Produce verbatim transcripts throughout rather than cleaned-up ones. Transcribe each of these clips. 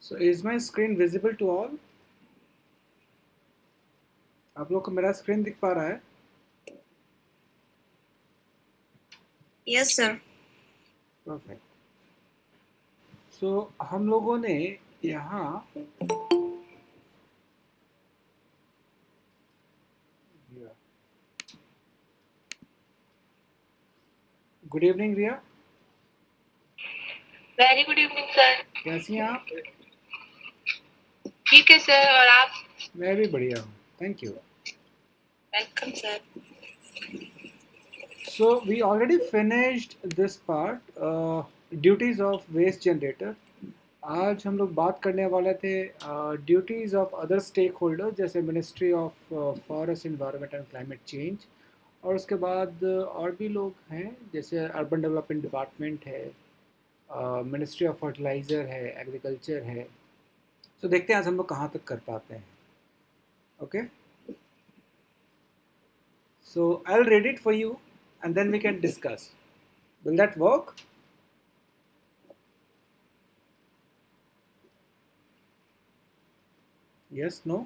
So is my screen visible to all? आप लोग को मेरा स्क्रीन दिख पा रहा है? Yes, sir. Perfect. So हम लोगों ने यहाँ good evening Riya, very good evening sir. कैसी हैं आप? ठीक है सर, और आप? मैं भी बढ़िया हूँ, thank you. Welcome sir. So we already finished this part, uh, duties of waste generator. आज हम लोग बात करने वाले थे duties of other stakeholder जैसे ministry of forest environment and climate change, और उसके बाद uh, और भी लोग हैं जैसे अर्बन डेवलपमेंट डिपार्टमेंट है, मिनिस्ट्री ऑफ फर्टिलाइज़र है, एग्रीकल्चर है। तो देखते हैं आज हम लोग कहाँ तक कर पाते हैं। Okay, so I will read it for you and then we can discuss. Will that work? Yes, no?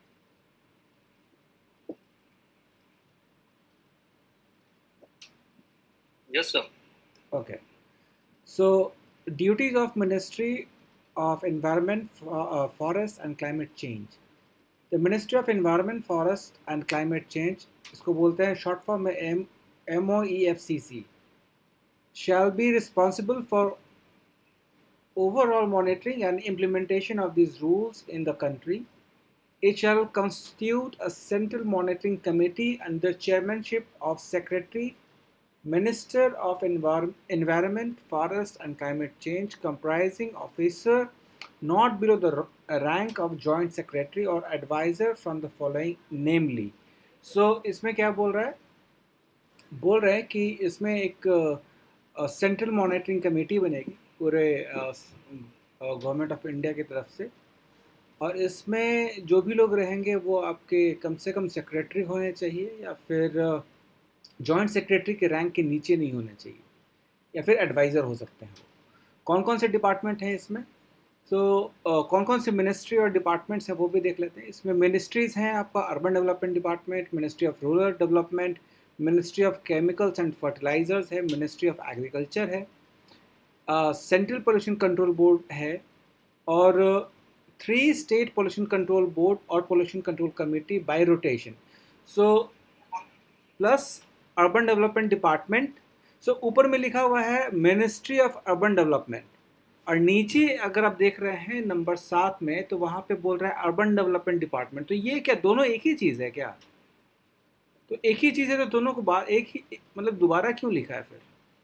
Yes, sir. Okay. So, duties of Ministry of Environment, uh, Forest and Climate Change. The Ministry of Environment, Forest and Climate Change, इसको बोलते हैं short form में M M O E F C C, shall be responsible for overall monitoring and implementation of these rules in the country. It shall constitute a central monitoring committee under chairmanship of Secretary, Minister of Envir- Environment, Forest and Climate Change, comprising officer not below the r- rank of Joint Secretary or advisor from the following, namely. So इसमें क्या बोल रहा है? बोल रहे हैं कि इसमें एक सेंट्रल मॉनिटरिंग कमेटी बनेगी पूरे गवर्नमेंट ऑफ इंडिया की तरफ से, और इसमें जो भी लोग रहेंगे वो आपके कम से कम सेक्रेटरी होने चाहिए या फिर जॉइंट सेक्रेटरी के रैंक के नीचे नहीं होने चाहिए, या फिर एडवाइज़र हो सकते हैं। कौन कौन से डिपार्टमेंट हैं इसमें? तो so, uh, कौन कौन से मिनिस्ट्री और डिपार्टमेंट्स हैं वो भी देख लेते हैं। इसमें मिनिस्ट्रीज़ हैं आपका urban development department, ministry of rural development, ministry of chemicals and fertilizers है, मिनिस्ट्री ऑफ एग्रीकल्चर है, सेंट्रल पोल्यूशन कंट्रोल बोर्ड है, और three state pollution control board और pollution control committee by rotation. So plus urban development department. So ऊपर में लिखा हुआ है मिनिस्ट्री ऑफ अर्बन डेवलपमेंट, और नीचे अगर आप देख रहे हैं नंबर सात में तो वहाँ पे बोल रहा है अर्बन डेवलपमेंट डिपार्टमेंट। तो ये क्या दोनों एक ही चीज़ है क्या? तो एक ही चीज़ है तो दोनों को बार एक ही मतलब दोबारा क्यों लिखा है फिर?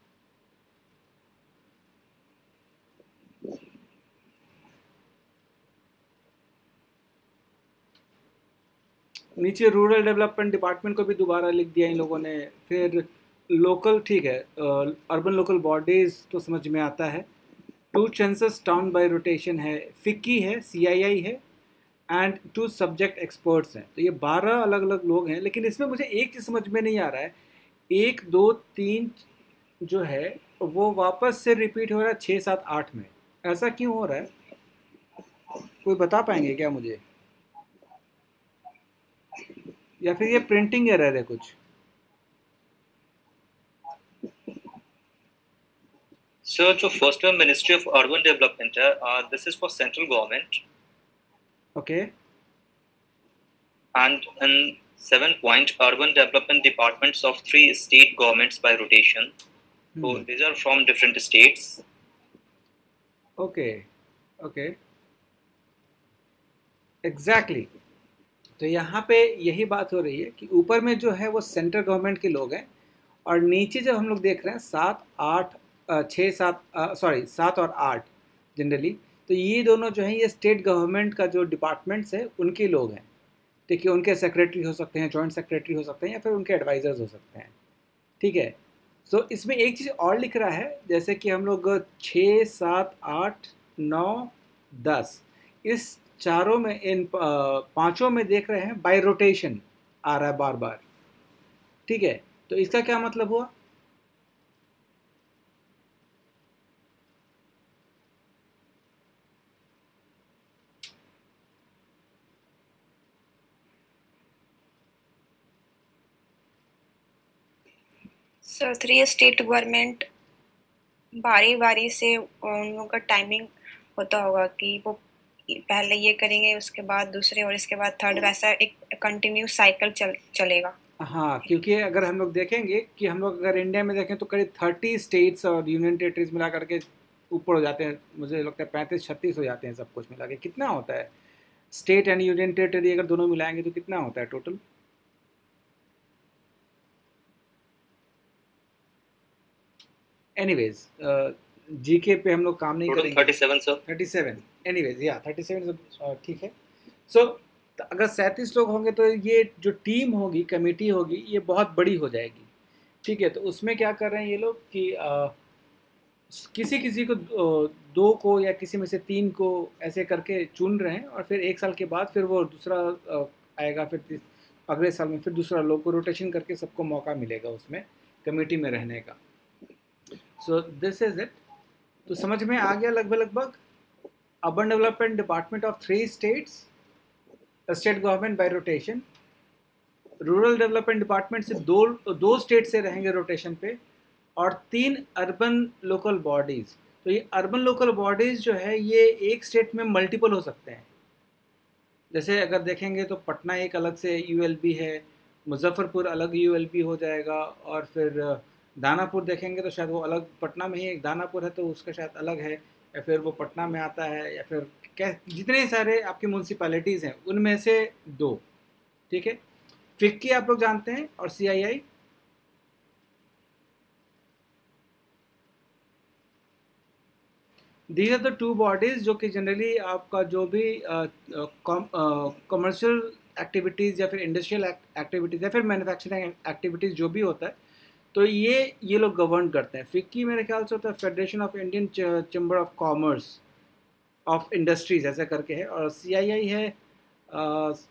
नीचे रूरल डेवलपमेंट डिपार्टमेंट को भी दोबारा लिख दिया इन लोगों ने। फिर लोकल, ठीक है, अर्बन लोकल बॉडीज़ तो समझ में आता है, two census town by rotation है, फिक्की है, सीआईआई है, एंड टू सब्जेक्ट एक्सपर्ट्स हैं। तो ये बारह अलग अलग लोग हैं, लेकिन इसमें मुझे एक चीज़ समझ में नहीं आ रहा है, एक दो तीन जो है वो वापस से रिपीट हो रहा है छः सात आठ में, ऐसा क्यों हो रहा है? कोई बता पाएंगे क्या मुझे, या फिर ये प्रिंटिंग एरर है कुछ? Sir, so first one, Ministry of Urban Development, uh, this is for central government. Okay. And in seven point, urban development departments of three state governments by rotation. Hmm. So these are from different states. Okay. Okay. Exactly. तो यहाँ पे यही बात हो रही है कि ऊपर में जो है वो सेंट्रल गवर्नमेंट के लोग हैं, और नीचे जब हम लोग देख रहे हैं सात आठ छः सात सॉरी सात और आठ जनरली, तो ये दोनों जो हैं ये स्टेट गवर्नमेंट का जो डिपार्टमेंट्स है उनके लोग हैं। ठीक है, उनके सेक्रेटरी हो सकते हैं, जॉइंट सेक्रेटरी हो सकते हैं, या फिर उनके एडवाइज़र्स हो सकते हैं। ठीक है, सो so, इसमें एक चीज़ और लिख रहा है, जैसे कि हम लोग छः सात आठ नौ दस इस चारों में, इन पांचों में देख रहे हैं बाय रोटेशन आ रहा है बार बार। ठीक है, तो इसका क्या मतलब हुआ? सर थ्री स्टेट गवर्नमेंट बारी बारी से उन लोगों का टाइमिंग होता होगा कि वो पहले ये करेंगे उसके बाद दूसरे और इसके बाद थर्ड, वैसा एक कंटिन्यू साइकिल चल चलेगा। हाँ, क्योंकि अगर हम लोग देखेंगे कि हम लोग अगर इंडिया में देखें तो करीब थर्टी स्टेट्स और यूनियन टेरिटरीज मिला करके ऊपर हो जाते हैं, मुझे लगता है पैंतीस छत्तीस हो जाते हैं सब कुछ मिला के। कितना होता है स्टेट एंड यूनियन टेरिटरी अगर दोनों मिलाएंगे तो कितना होता है टोटल? एनीवेज जीके पे हम लोग काम नहीं टोटल करेंगे। Thirty seven sir. Thirty seven anyways या थर्टी सेवन ठीक है। सो so, अगर सैंतीस लोग होंगे तो ये जो टीम होगी, कमेटी होगी, ये बहुत बड़ी हो जाएगी। ठीक है, तो उसमें क्या कर रहे हैं ये लोग कि आ, किसी किसी को दो को या किसी में से तीन को ऐसे करके चुन रहे हैं और फिर एक साल के बाद फिर वो दूसरा आएगा, फिर अगले साल में फिर दूसरा लोग को रोटेशन करके सबको मौका मिलेगा उसमें कमेटी में रहने का। So this is it. तो समझ में आ गया लगभग लगभग। Urban development department of three states, state government by rotation. Rural development department से दो दो स्टेट से रहेंगे रोटेशन पे, और तीन अर्बन लोकल बॉडीज़। तो ये अर्बन लोकल बॉडीज़ जो है ये एक स्टेट में मल्टीपल हो सकते हैं। जैसे अगर देखेंगे तो पटना एक अलग से यूएलबी है, मुजफ्फरपुर अलग यूएलबी हो जाएगा, और फिर दानापुर देखेंगे तो शायद वो अलग, पटना में ही एक दानापुर है तो उसका शायद अलग है, या फिर वो पटना में आता है, या फिर क्या, जितने सारे आपकी म्यूनसिपैलिटीज़ हैं उनमें से दो। ठीक है, फिक्की आप लोग जानते हैं और CII. These are the two bodies जो कि जनरली आपका जो भी कमर्शियल एक्टिविटीज़ या फिर इंडस्ट्रियल एक्टिविटीज़ या फिर मैन्युफैक्चरिंग एक्टिविटीज़ जो भी होता है, तो ये ये लोग गवर्न करते हैं। फिक्की मेरे ख्याल से होता है federation of Indian chamber of commerce of industries ऐसा करके है, और सीआईआई है आ,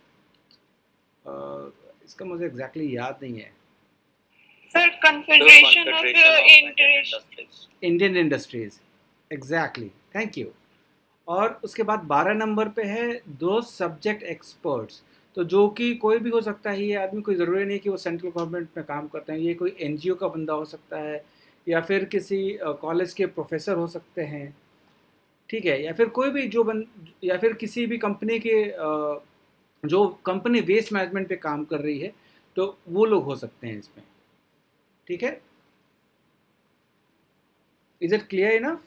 आ, इसका मुझे एग्जैक्टली याद नहीं है sir. Confederation of Indian industries, exactly, thank you. और उसके बाद बारह नंबर पे है दो सब्जेक्ट एक्सपर्ट्स, तो जो कि कोई भी हो सकता है ये आदमी, कोई ज़रूरी नहीं कि वो सेंट्रल गवर्नमेंट में काम करते हैं, ये कोई एनजीओ का बंदा हो सकता है, या फिर किसी कॉलेज के प्रोफेसर हो सकते हैं। ठीक है, या फिर कोई भी जो बन या फिर किसी भी कंपनी के जो कंपनी वेस्ट मैनेजमेंट पे काम कर रही है तो वो लोग हो सकते हैं इसमें। ठीक है, इज इट क्लियर इनफ?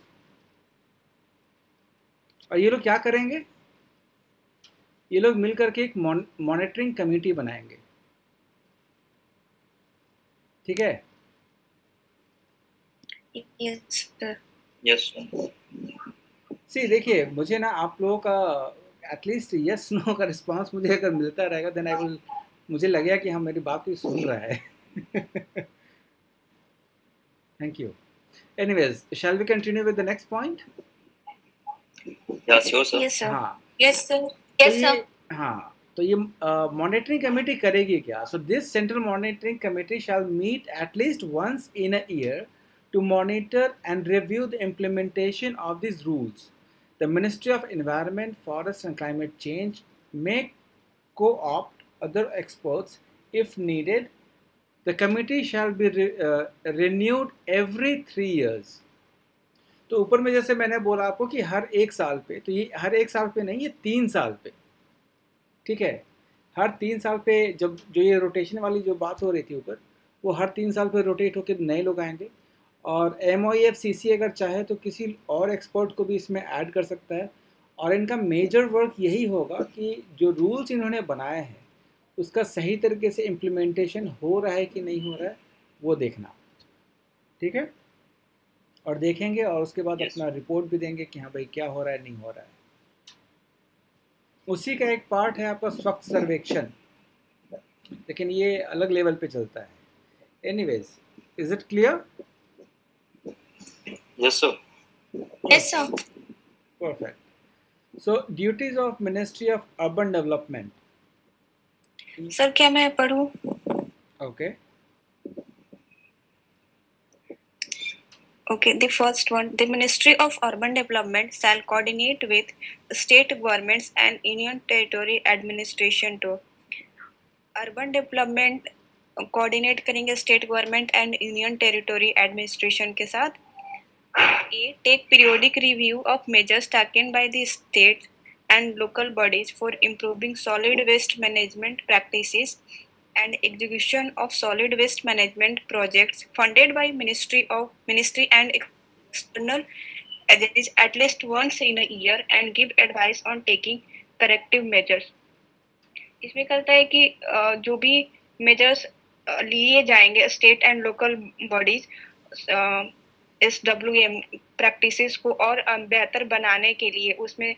और ये लोग क्या करेंगे, ये लोग मिल करके एक मॉनिटरिंग कमेटी बनाएंगे। ठीक है, यस सर। यस सी देखिए, मुझे ना आप लोगों का एटलीस्ट यस नो का रिस्पांस मुझे अगर मिलता रहेगा देन आई विल, मुझे लगेगा कि हम मेरी बात को सुन रहा है। Thank you. Anyways, shall we continue with the next point? Yes sure sir. Yes sir. हाँ, यस सर। तो यस ये सर। हाँ, तो ये मॉनिटरिंग कमेटी करेगी क्या? So this central monitoring committee shall meet at least once in a year to monitor and review the implementation of these rules. The Ministry of Environment, Forest and Climate Change may co-opt other experts if needed. The committee shall be re, uh, renewed every three years. तो ऊपर में जैसे मैंने बोला आपको कि हर एक साल पे, तो ये हर एक साल पे नहीं, ये तीन साल पे। ठीक है, हर तीन साल पे जब जो ये रोटेशन वाली जो बात हो रही थी ऊपर, वो हर तीन साल पे रोटेट होकर नए लोग आएंगे। और एम ओ एफ सी सी अगर चाहे तो किसी और एक्सपर्ट को भी इसमें ऐड कर सकता है, और इनका मेजर वर्क यही होगा कि जो रूल्स इन्होंने बनाए हैं उसका सही तरीके से इम्प्लीमेंटेशन हो रहा है कि नहीं हो रहा है वो देखना। ठीक है, और देखेंगे और उसके बाद yes. अपना रिपोर्ट भी देंगे कि हाँ भाई क्या हो रहा है नहीं हो रहा है। उसी का एक पार्ट है आपका स्वच्छ सर्वेक्षण, लेकिन ये अलग लेवल पे चलता है। Anyways, is it clear? Yes sir. Yes sir. Perfect. So duties of Ministry of Urban Development. Sir क्या मैं पढ़ूं? Okay. Okay, the first one, the Ministry of Urban Development shall coordinate with state governments and union territory administration to urban development coordinate करेंगे state government and union territory administration के साथ. A, take periodic review of measures taken by the state and local bodies for improving solid waste management practices and execution of solid waste management projects funded by Ministry of Ministry and external agencies at least once in a year and give advice on taking corrective measures. इसमें कहता है कि जो भी measures लिए जाएंगे state and local bodies इस W M practices को और बेहतर बनाने के लिए उसमें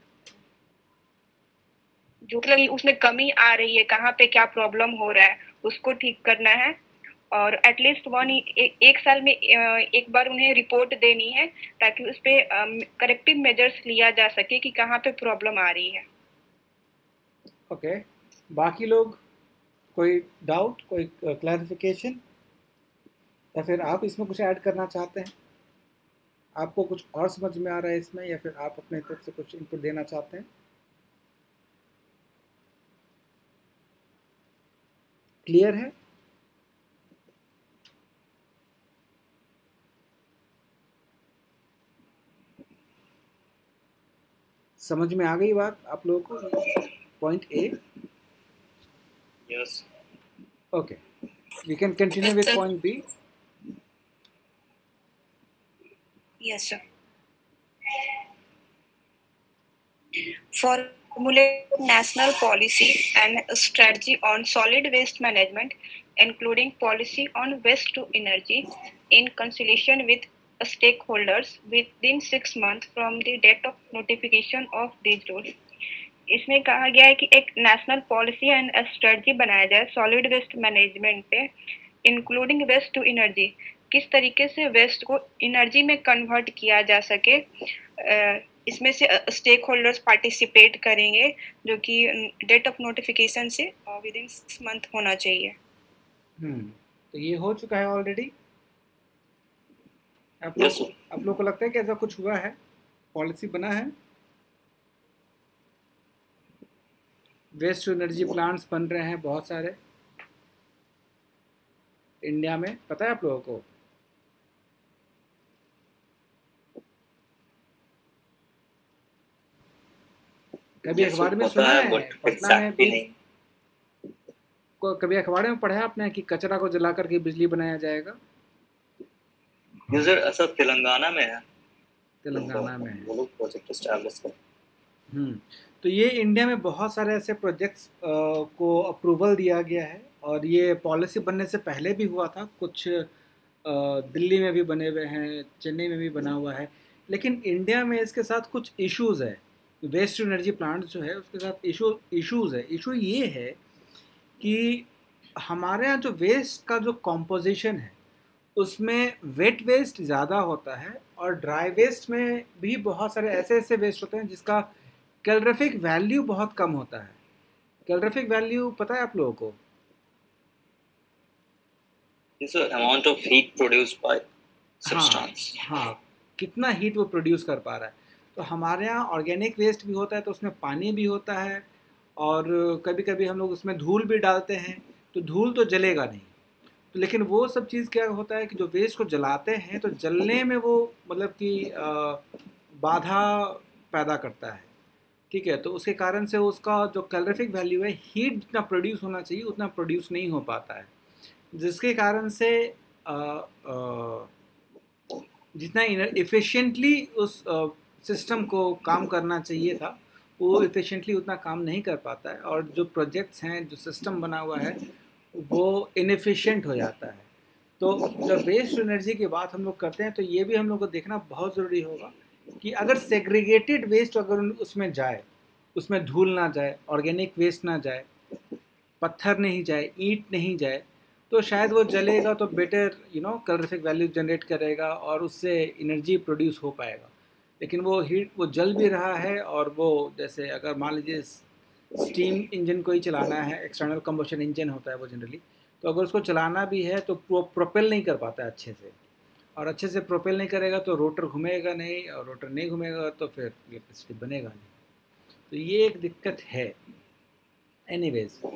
जो मतलब उसमें कमी आ रही है, कहाँ पे क्या प्रॉब्लम हो रहा है उसको ठीक करना है और एटलीस्ट वन एक साल में एक बार उन्हें रिपोर्ट देनी है ताकि उस पे करेक्टिव मेजर्स लिया जा सके कि कहाँ पे प्रॉब्लम आ रही है. Okay okay. बाकी लोग कोई डाउट, कोई क्लैरिफिकेशन या फिर आप इसमें कुछ ऐड करना चाहते हैं? आपको कुछ और समझ में आ रहा है इसमें या फिर आप अपने तरफ से कुछ इनपुट देना चाहते हैं? क्लियर है? समझ में आ गई बात आप लोगों को? Point A. Yes. Okay. We can continue with point B. Yes, sir. Formulate national policy and strategy on solid waste management, including policy on waste to energy, in consultation with stakeholders within six months from the date of notification of these rules. इसमें कहा गया है कि एक national policy and strategy बनाया जाए solid waste management पे, including waste to energy. किस तरीके से वेस्ट को एनर्जी में कन्वर्ट किया जा सके, इसमें से स्टेक होल्डर्स पार्टिसिपेट करेंगे जो कि डेट ऑफ नोटिफिकेशन से विद इन सिक्स मंथ होना चाहिए. हम्म तो ये हो चुका है ऑलरेडी. आप लोग yes, आप लोग को लगता है कि ऐसा कुछ हुआ है, पॉलिसी बना है, वेस्ट टू एनर्जी प्लांट्स बन रहे हैं बहुत सारे इंडिया में, पता है आप लोगों को? कभी अखबार में सुना है? पटना में भी कभी अखबार में पढ़ा है आपने कि कचरा को जला करके बिजली बनाया जाएगा? यूजर ऐसा तेलंगाना में है. तेलंगाना में है वो लोग प्रोजेक्ट एस्टैब्लिश कर. हम्म तो ये इंडिया में बहुत सारे ऐसे प्रोजेक्ट्स को अप्रूवल दिया गया है और ये पॉलिसी बनने से पहले भी हुआ था. कुछ दिल्ली में भी बने हुए हैं, चेन्नई में भी बना हुआ है, लेकिन इंडिया में इसके साथ कुछ इश्यूज़ है. वेस्ट टू एनर्जी प्लांट जो है उसके साथ इशू इश्यूज़ है. इशू ये है कि हमारे यहाँ जो वेस्ट का जो कॉम्पोजिशन है उसमें वेट वेस्ट ज़्यादा होता है और ड्राई वेस्ट में भी बहुत सारे ऐसे ऐसे वेस्ट होते हैं जिसका कैलोरीफिक वैल्यू बहुत कम होता है. कैलोरीफिक वैल्यू पता है आप लोगों को? It's the amount of heat produced by substance. हाँ, हाँ, कितना हीट वो प्रोड्यूस कर पा रहा है. तो हमारे यहाँ ऑर्गेनिक वेस्ट भी होता है तो उसमें पानी भी होता है और कभी कभी हम लोग उसमें धूल भी डालते हैं, तो धूल तो जलेगा नहीं. तो लेकिन वो सब चीज़ क्या होता है कि जो वेस्ट को जलाते हैं तो जलने में वो मतलब कि बाधा पैदा करता है. ठीक है, तो उसके कारण से उसका जो कैलोरीफिक वैल्यू है, हीट जितना प्रोड्यूस होना चाहिए उतना प्रोड्यूस नहीं हो पाता है, जिसके कारण से आ, आ, जितना इफ़िशिएंटली उस सिस्टम को काम करना चाहिए था वो इफ़िशिएंटली उतना काम नहीं कर पाता है और जो प्रोजेक्ट्स हैं, जो सिस्टम बना हुआ है वो इनएफिशिएंट हो जाता है. तो जब वेस्ट एनर्जी की बात हम लोग करते हैं तो ये भी हम लोग को देखना बहुत ज़रूरी होगा कि अगर सेग्रीगेटेड वेस्ट अगर उसमें जाए, उसमें धूल ना जाए, ऑर्गेनिक वेस्ट ना जाए, पत्थर नहीं जाए, ईंट नहीं जाए, तो शायद वो जलेगा तो better you know calorific value generate करेगा और उससे एनर्जी प्रोड्यूस हो पाएगा. लेकिन वो हीट वो जल भी रहा है और वो जैसे अगर मान लीजिए स्टीम इंजन को ही चलाना है, एक्सटर्नल कंबशन इंजन होता है वो जनरली, तो अगर उसको चलाना भी है तो वो प्रोपेल नहीं कर पाता है अच्छे से, और अच्छे से प्रोपेल नहीं करेगा तो रोटर घूमेगा नहीं, और रोटर नहीं घूमेगा तो फिर इलेक्ट्रिसिटी बनेगा नहीं. तो ये एक दिक्कत है. Anyways,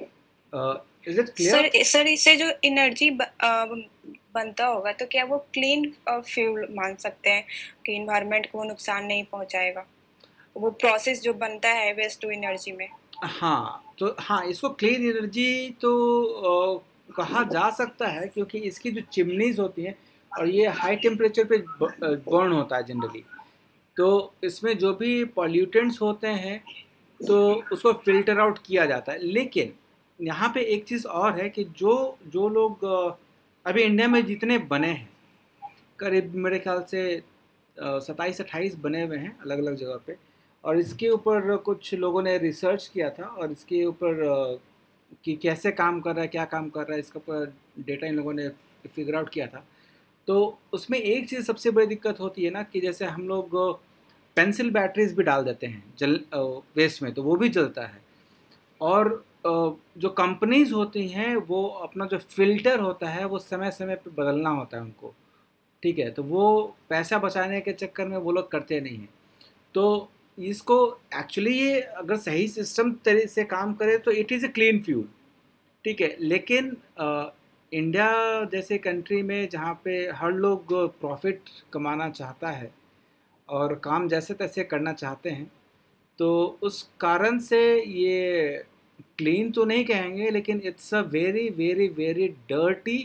is it clear? Sir sir इससे जो एनर्जी ब, आ, बनता होगा तो क्या वो क्लीन फ्यूल मान सकते हैं कि इन्वायरमेंट को नुकसान नहीं पहुंचाएगा, वो प्रोसेस जो बनता है वेस्ट टू एनर्जी में? हाँ, तो हाँ, इसको क्लीन एनर्जी तो अ, कहा जा सकता है, क्योंकि इसकी जो चिमनीज होती हैं और ये हाई टेम्परेचर पे बर्न होता है जनरली, तो इसमें जो भी पॉल्यूटेंट्स होते हैं तो उसको फिल्टर आउट किया जाता है। लेकिन यहाँ पे एक चीज़ और है कि जो जो लोग अ, अभी इंडिया में जितने बने हैं, करीब मेरे ख्याल से सत्ताईस अट्ठाईस बने हुए हैं अलग अलग जगह पे, और इसके ऊपर कुछ लोगों ने रिसर्च किया था, और इसके ऊपर अ, कि कैसे काम कर रहा है, क्या काम कर रहा है, इसके ऊपर डेटा इन लोगों ने फिगर आउट किया था। तो उसमें एक चीज़ सबसे बड़ी दिक्कत होती है ना, कि जैसे हम लोग पेंसिल बैटरीज भी डाल देते हैं जल वेस्ट में, तो वो भी जलता है। और अ, जो कंपनीज होती हैं वो अपना जो फिल्टर होता है वो समय समय पे बदलना होता है उनको, ठीक है, तो वो पैसा बचाने के चक्कर में वो लोग करते नहीं हैं। तो इसको एक्चुअली ये अगर सही सिस्टम तरीके से काम करे तो it is a clean fuel, ठीक है। लेकिन अ, इंडिया जैसे कंट्री में जहाँ पे हर लोग प्रॉफिट कमाना चाहता है और काम जैसे तैसे करना चाहते हैं, तो उस कारण से ये क्लीन तो नहीं कहेंगे, लेकिन it's a very very very dirty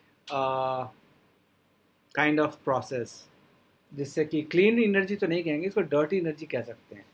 kind of process, जिससे कि क्लीन एनर्जी तो नहीं कहेंगे, इसको डर्टी एनर्जी कह सकते हैं।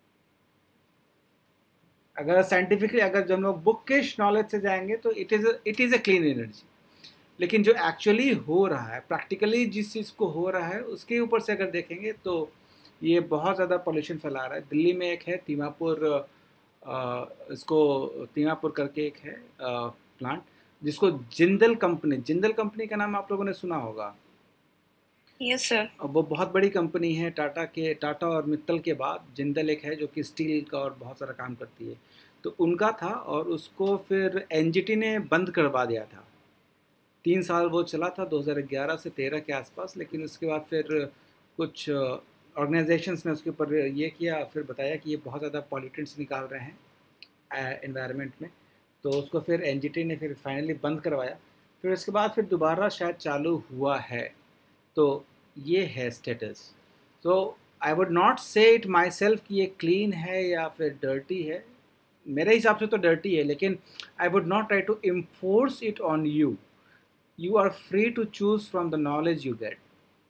अगर साइंटिफिकली अगर जब हम लोग बुकिश नॉलेज से जाएंगे तो it is it is a clean energy. लेकिन जो एक्चुअली हो रहा है, प्रैक्टिकली जिस चीज़ को हो रहा है, उसके ऊपर से अगर देखेंगे तो ये बहुत ज़्यादा पॉल्यूशन फैला रहा है। दिल्ली में एक है दीमापुर, इसको दीमापुर करके एक है प्लांट, जिसको जिंदल कंपनी, जिंदल कंपनी का नाम आप लोगों ने सुना होगा। Yes sir. वो बहुत बड़ी कंपनी है, टाटा के टाटा और मित्तल के बाद जिंदल एक है जो कि स्टील का और बहुत सारा काम करती है। तो उनका था, और उसको फिर एनजीटी ने बंद करवा दिया था। तीन साल वो चला था, दो हज़ार ग्यारह से तेरह के आसपास, लेकिन उसके बाद फिर कुछ ऑर्गेनाइजेशंस ने उसके ऊपर ये किया, फिर बताया कि ये बहुत ज़्यादा पॉल्यूटेंट्स निकाल रहे हैं एनवायरनमेंट में, तो उसको फिर एनजीटी ने फिर फाइनली बंद करवाया। फिर उसके बाद फिर दोबारा शायद चालू हुआ है। तो ये है स्टेटस। तो I would not say it myself कि ये क्लीन है या फिर डर्टी है। मेरे हिसाब से तो डर्टी है, लेकिन I would not try to enforce it on you. You are free to choose from the knowledge you get.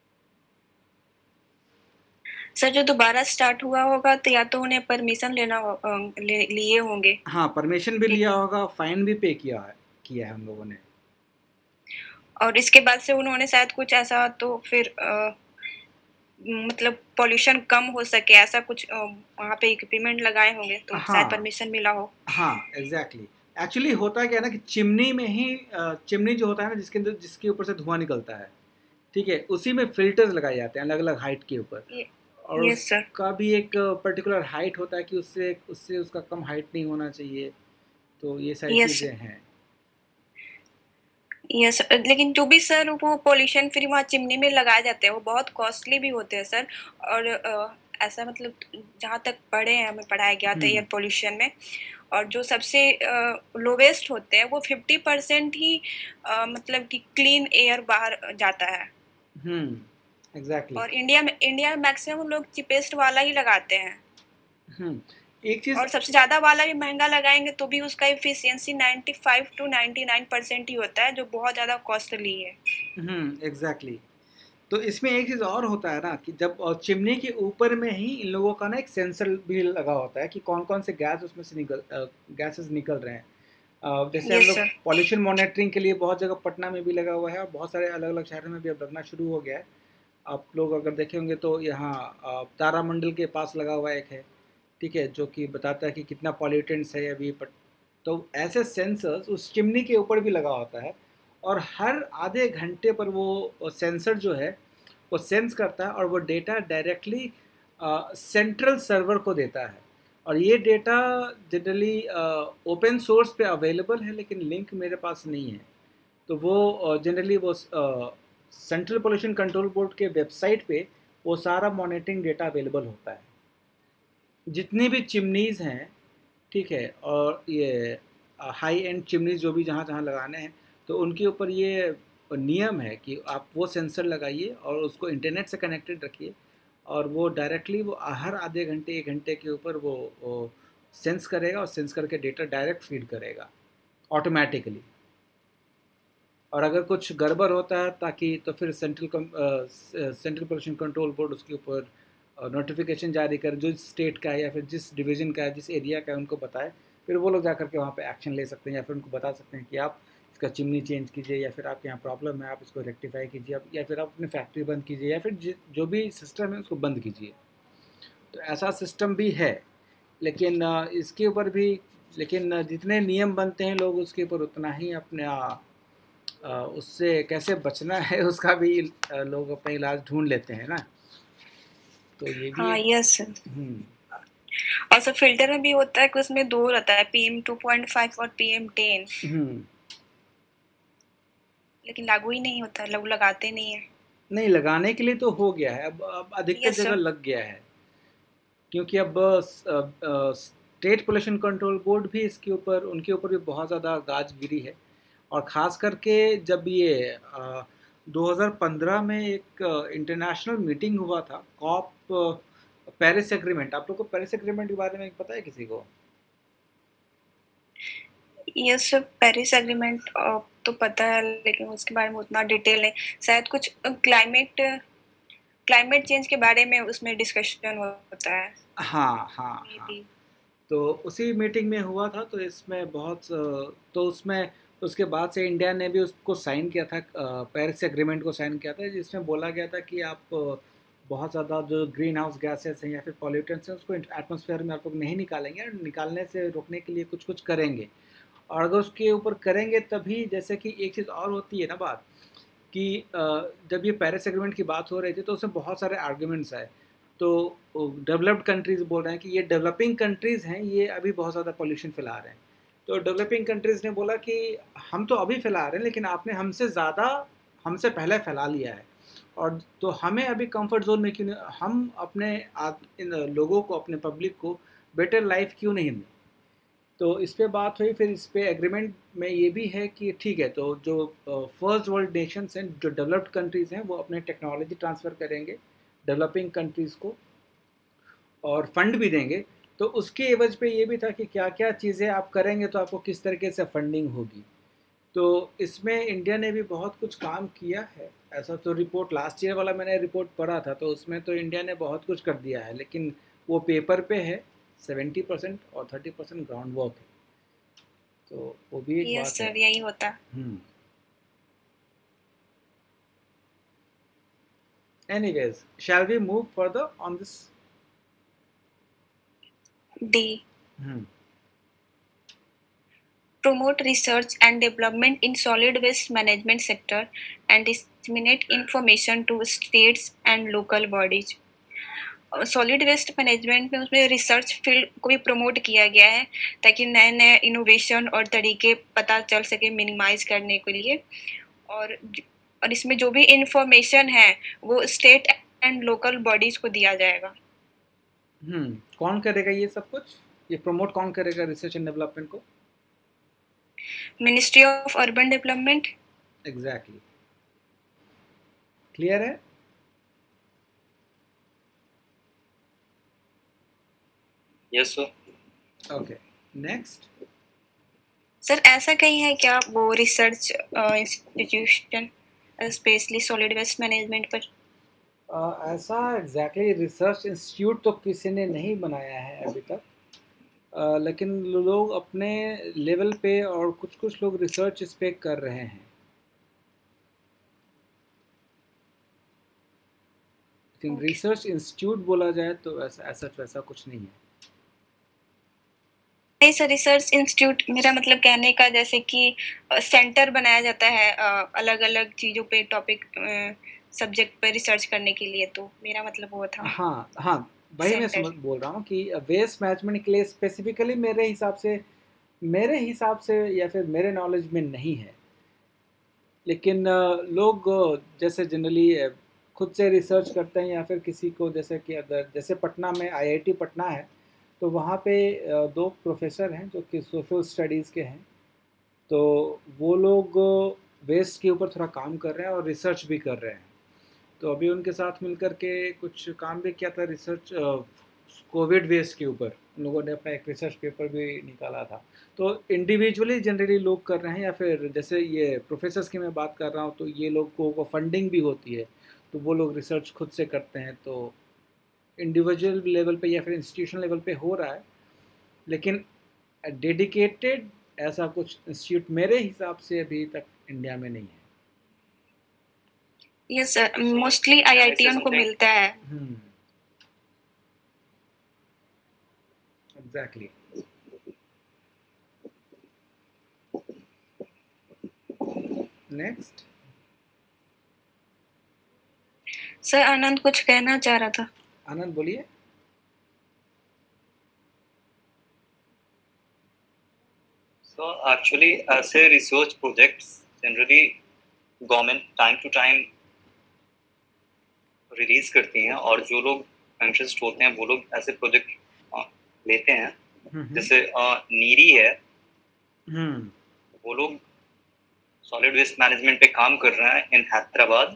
Sir जो दोबारा स्टार्ट हुआ होगा तो या तो उन्हें परमिशन लेना हो, ले, लिए होंगे। हाँ, परमिशन भी लिया होगा, फाइन भी पे किया है किया है हम लोगों ने। और इसके बाद से उन्होंने शायद कुछ ऐसा तो फिर आ, मतलब पॉल्यूशन कम हो सके ऐसा कुछ वहाँ पे इक्विपमेंट लगाए होंगे, तो हाँ, शायद परमिशन मिला हो। हाँ एग्जैक्टली। एक्चुअली होता क्या है ना कि चिमनी में ही, चिमनी जो होता है ना जिसके अंदर जिसके ऊपर से धुआं निकलता है, ठीक है, उसी में फिल्टर्स लगाए जाते हैं अलग अलग हाइट के ऊपर, और yes, उसका भी एक पर्टिकुलर हाइट होता है कि उससे उससे उसका कम हाइट नहीं होना चाहिए। तो ये सारी yes, चीज़ें हैं। यस yes, लेकिन जो भी सर वो पॉल्यूशन फ्री वहाँ चिमनी में लगाए जाते हैं वो बहुत कॉस्टली भी होते हैं सर। और आ, ऐसा मतलब जहाँ तक पढ़े हैं, हमें पढ़ाया गया था एयर पोल्यूशन में, और जो सबसे लोवेस्ट होते हैं वो फिफ्टी परसेंट ही आ, मतलब कि क्लीन एयर बाहर जाता है। Hmm exactly. और इंडिया में इंडिया में मैक्सिमम लोग चीपेस्ट वाला ही लगाते हैं। हम्म एक चीज, और सबसे ज्यादा वाला भी महंगा लगाएंगे तो भी उसका एफिशिएंसी पचानवे टू निन्यानवे परसेंट ही होता है, जो बहुत ज्यादा कॉस्टली है। Hmm exactly. तो इसमें एक चीज़ और होता है ना कि जब चिमनी के ऊपर में ही इन लोगों का ना एक सेंसर भी लगा होता है कि कौन कौन से गैस उसमें से निकल गैसेस निकल रहे हैं। uh, जैसे हम लोग पॉल्यूशन मॉनिटरिंग के लिए बहुत जगह पटना में भी लगा हुआ है, और बहुत सारे अलग अलग शहरों में भी अब लगना शुरू हो गया है। आप लोग अगर देखे होंगे तो यहाँ तारामंडल के पास लगा हुआ एक है, ठीक है, जो कि बताता है कि कितना पॉल्यूटेंट्स है अभी। पट तो ऐसे सेंसर्स उस चिमनी के ऊपर भी लगा होता है, और हर आधे घंटे पर वो सेंसर जो है वो सेंस करता है, और वो डेटा डायरेक्टली सेंट्रल सर्वर को देता है। और ये डेटा जनरली ओपन सोर्स पे अवेलेबल है, लेकिन लिंक मेरे पास नहीं है। तो वो जनरली uh, वो सेंट्रल पोल्यूशन कंट्रोल बोर्ड के वेबसाइट पे वो सारा मॉनिटरिंग डेटा अवेलेबल होता है, जितनी भी चिमनीज़ हैं, ठीक है, और ये हाई एंड चिमनीज जो भी जहाँ जहाँ लगाने हैं, तो उनके ऊपर ये नियम है कि आप वो सेंसर लगाइए और उसको इंटरनेट से कनेक्टेड रखिए, और वो डायरेक्टली वो हर आधे घंटे एक घंटे के ऊपर वो, वो सेंस करेगा और सेंस करके डेटा डायरेक्ट फीड करेगा ऑटोमेटिकली। और अगर कुछ गड़बड़ होता है ताकि तो फिर central central pollution control board उसके ऊपर नोटिफिकेशन जारी करे, जो स्टेट का है या फिर जिस डिवीज़न का है, जिस एरिया का है, उनको बताए, फिर वो लोग जा करके वहाँ पे एक्शन ले सकते हैं, या फिर उनको बता सकते हैं कि आप इसका चिमनी चेंज कीजिए, या फिर आपके यहाँ प्रॉब्लम है आप इसको रेक्टिफाई कीजिए, या फिर आप अपनी फैक्ट्री बंद कीजिए, या फिर जो भी सिस्टम है उसको बंद कीजिए। तो ऐसा सिस्टम भी है, लेकिन इसके ऊपर भी लेकिन जितने नियम बनते हैं लोग उसके ऊपर उतना ही अपने उससे कैसे बचना है उसका भी लोग अपना इलाज ढूंढ लेते हैं ना। तो ये भी हाँ, यस। और सब फिल्टर में भी होता है कि उसमें दो रहता है, पीएम टू पॉइंट फाइव और पीएम टेन, लेकिन लागू ही नहीं होता, लोग लगाते नहीं है। नहीं, लगाने के लिए तो हो गया है, अब अब अधिकतर जगह लग गया है, क्योंकि अब स्टेट पोल्यूशन कंट्रोल बोर्ड भी इसके ऊपर उनके ऊपर भी बहुत ज़्यादा गाज गिरी है। और ख़ास करके जब ये आ, दो हज़ार पंद्रह में एक इंटरनेशनल मीटिंग हुआ था, कॉप पेरिस एग्रीमेंट। आप लोग को पेरिस एग्रीमेंट के बारे में पता है किसी को? यस, पेरिस एग्रीमेंट तो पता है, लेकिन उसके बारे में उतना डिटेल नहीं। शायद कुछ क्लाइमेट क्लाइमेट चेंज के बारे में उसमें डिस्कशन होता है। हाँ हाँ हाँ, तो उसी मीटिंग में हुआ था। तो इसमें बहुत तो उसमें उसके बाद से इंडिया ने भी उसको साइन किया था, पेरिस एग्रीमेंट को साइन किया था, जिसमें बोला गया था कि आप बहुत ज़्यादा जो ग्रीन हाउस गैसेस हैं या फिर पॉल्यूटेंट्स हैं उसको एटमॉस्फेयर में आप लोग नहीं निकालेंगे, और निकालने से रोकने के लिए कुछ कुछ करेंगे। और अगर उसके ऊपर करेंगे तभी, जैसे कि एक चीज़ और होती है ना बात, कि जब ये पेरिस एग्रीमेंट की बात हो रही थी तो उसमें बहुत सारे आर्ग्यूमेंट्स आए। तो डेवलप्ड कंट्रीज़ बोल रहे हैं कि ये डेवलपिंग कंट्रीज़ हैं, ये अभी बहुत ज़्यादा पॉल्यूशन फैला रहे हैं। तो डेवलपिंग कंट्रीज़ ने बोला कि हम तो अभी फैला रहे हैं, लेकिन आपने हमसे ज़्यादा हमसे पहले फैला लिया है, और तो हमें अभी कंफर्ट जोन में क्यों नहीं, हम अपने इन लोगों को, अपने पब्लिक को बेटर लाइफ क्यों नहीं दें। तो इस पे बात हुई। फिर इस पे एग्रीमेंट में ये भी है कि ठीक है, तो जो फर्स्ट वर्ल्ड नेशंस हैं, जो डेवलप्ड कंट्रीज़ हैं, वो अपने टेक्नोलॉजी ट्रांसफ़र करेंगे डेवलपिंग कंट्रीज़ को और फंड भी देंगे। तो उसके एवज पे ये भी था कि क्या क्या चीज़ें आप करेंगे तो आपको किस तरीके से फंडिंग होगी। तो इसमें इंडिया ने भी बहुत कुछ काम किया है। ऐसा तो रिपोर्ट लास्ट ईयर वाला मैंने रिपोर्ट पढ़ा था, तो उसमें तो इंडिया ने बहुत कुछ कर दिया है, लेकिन वो पेपर पे है, सेवेंटी परसेंट और थर्टी परसेंट ग्राउंड वर्क है। तो वो भी एक बात है। यही होता है। Anyways, shall we move further on this? D. Hmm. Promote research and development in solid waste management sector and disseminate information to states and local bodies. Solid waste management में उसमें रिसर्च फील्ड को भी promote किया गया है, ताकि नए नए इनोवेशन और तरीके पता चल सके मिनिमाइज करने के लिए। और और इसमें जो भी इंफॉर्मेशन है वो स्टेट एंड लोकल बॉडीज को दिया जाएगा। हम्म कौन करेगा ये सब कुछ? ये प्रमोट कौन करेगा रिसर्च एंड डेवलपमेंट को? Ministry of urban development. Exactly, clear है? Yes sir. Okay, next. Sir ऐसा कहीं है क्या वो research institution specially solid waste management पर? uh, ऐसा एग्जैक्टली रिसर्च इंस्टीट्यूट तो किसी ने नहीं बनाया है अभी तक, uh, लेकिन लोग अपने लेवल पे और कुछ कुछ लोग रिसर्च इस पे कर रहे हैं, लेकिन okay. रिसर्च इंस्टीट्यूट बोला जाए तो ऐसा ऐसा वैसा कुछ नहीं है। नहीं सर, रिसर्च इंस्टीट्यूट मेरा मतलब कहने का जैसे कि सेंटर बनाया जाता है अलग अलग चीज़ों पे, टॉपिक सब्जेक्ट पे रिसर्च करने के लिए, तो मेरा मतलब वो था। हाँ हाँ, वही मैं समझ बोल रहा हूँ कि वेस्ट मैनेजमेंट के लिए स्पेसिफिकली मेरे हिसाब से मेरे हिसाब से या फिर मेरे नॉलेज में नहीं है, लेकिन लोग जैसे जनरली खुद से रिसर्च करते हैं, या फिर किसी को जैसे कि अगर जैसे पटना में आईआईटी पटना है, तो वहाँ पे दो प्रोफेसर हैं जो कि सोशल स्टडीज़ के हैं, तो वो लोग वेस्ट के ऊपर थोड़ा काम कर रहे हैं और रिसर्च भी कर रहे हैं। तो अभी उनके साथ मिलकर के कुछ काम भी किया था, रिसर्च कोविड वेस्ट के ऊपर उन लोगों ने अपना एक रिसर्च पेपर भी निकाला था। तो इंडिविजुअली जनरली लोग कर रहे हैं, या फिर जैसे ये प्रोफेसर्स की मैं बात कर रहा हूँ तो ये लोगों को फंडिंग भी होती है, तो वो लोग रिसर्च खुद से करते हैं। तो इंडिविजुअल लेवल पे या फिर इंस्टीट्यूशन लेवल पे हो रहा है, लेकिन डेडिकेटेड ऐसा कुछ इंस्टीट्यूट मेरे हिसाब से अभी तक इंडिया में नहीं है। यस सर, मोस्टली आईआईटीएन को मिलता है। एग्जैक्टली। नेक्स्ट सर, आनंद कुछ कहना चाह रहा था। आनंद बोलिए। So actually, ऐसे research projects generally government time to time release करती हैं, और जो लोग इंटरेस्ट होते हैं वो लोग ऐसे प्रोजेक्ट लेते हैं। जैसे नीरी है, वो लोग सॉलिड वेस्ट मैनेजमेंट पे काम कर रहे हैं इन हैदराबाद।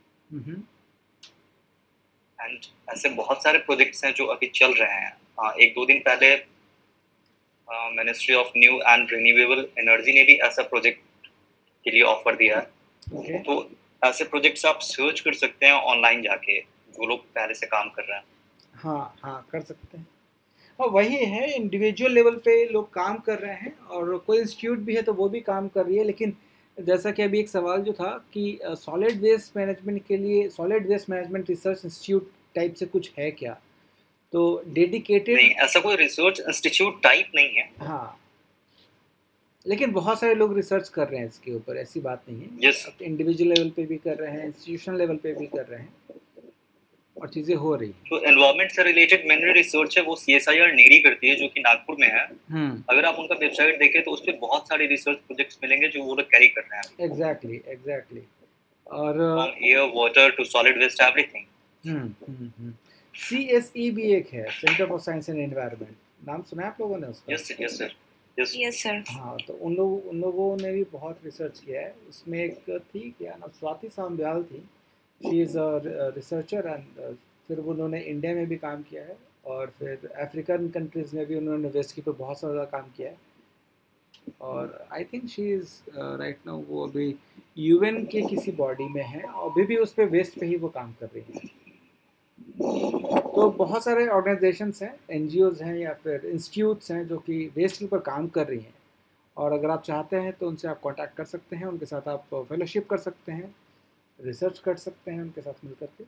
एंड ऐसे बहुत सारे प्रोजेक्ट्स हैं जो अभी चल रहे हैं। uh, एक दो दिन पहले ministry of new and renewable energy ने भी ऐसा प्रोजेक्ट के लिए ऑफर दिया है। okay. तो ऐसे प्रोजेक्ट्स आप सर्च कर सकते हैं ऑनलाइन जाके, जो लोग पहले से काम कर रहे हैं। हाँ हाँ कर सकते हैं। और वही है, इंडिविजुअल लेवल पे लोग काम कर रहे हैं, और कोई इंस्टीट्यूट भी है तो वो भी काम कर रही है। लेकिन जैसा कि अभी एक सवाल जो था कि सॉलिड वेस्ट मैनेजमेंट के लिए solid waste management research institute type से कुछ है क्या, तो डेडिकेटेड नहीं, ऐसा कोई रिसर्च इंस्टीट्यूट टाइप नहीं है। हाँ, लेकिन बहुत सारे लोग रिसर्च कर रहे हैं इसके ऊपर, ऐसी बात नहीं है। yes. इंडिविजुअल लेवल पे भी कर रहे हैं, इंस्टीट्यूशन लेवल पे भी कर रहे हैं, और चीज़ें हो रही हैं। जो एनवायरनमेंट से रिलेटेड मिनरल रिसर्च है वो सीएसआईआर नेरी करती है, जो कि नागपुर में है। अगर आप उनका वेबसाइट देखें तो उस पर बहुत सारे रिसर्च प्रोजेक्ट्स मिलेंगे जो वो लोग कैरी कर रहे हैं। एग्जैक्टली एग्जैक्टली और air water to solid waste everything. Hmm CSE भी एक है, centre for science and environment, नाम सुना है आप लोगों ने उसका? Yes yes sir, yes yes sir. हाँ, तो उन लोग उन लोगों ने भी बहुत रिसर्च किया है। उसमें एक थी, क्या नाम, स्वाति सांब्याल थी, she is a researcher, and फिर उन्होंने इंडिया में भी काम किया है, और फिर अफ्रीकन कंट्रीज़ में भी उन्होंने वेस्ट के ऊपर बहुत सारा काम किया है। और I think she is right now वो अभी यूएन के किसी बॉडी में है, और अभी भी उस पर वेस्ट पे ही वो काम कर रही है। तो बहुत सारे ऑर्गेनाइजेशंस हैं, एनजीओज हैं या फिर इंस्टीट्यूट्स हैं जो कि वेस्ट के ऊपर काम कर रही हैं, और अगर आप चाहते हैं तो उनसे आप कांटेक्ट कर सकते हैं, उनके साथ आप फेलोशिप कर सकते हैं, रिसर्च कर सकते हैं उनके साथ मिलकर के,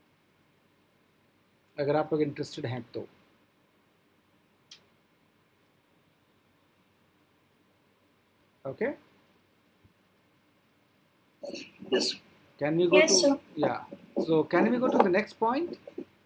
अगर आप लोग इंटरेस्टेड हैं तो। Okay, yes. Can we go Yes, to sir. yeah? So can we go to the next point?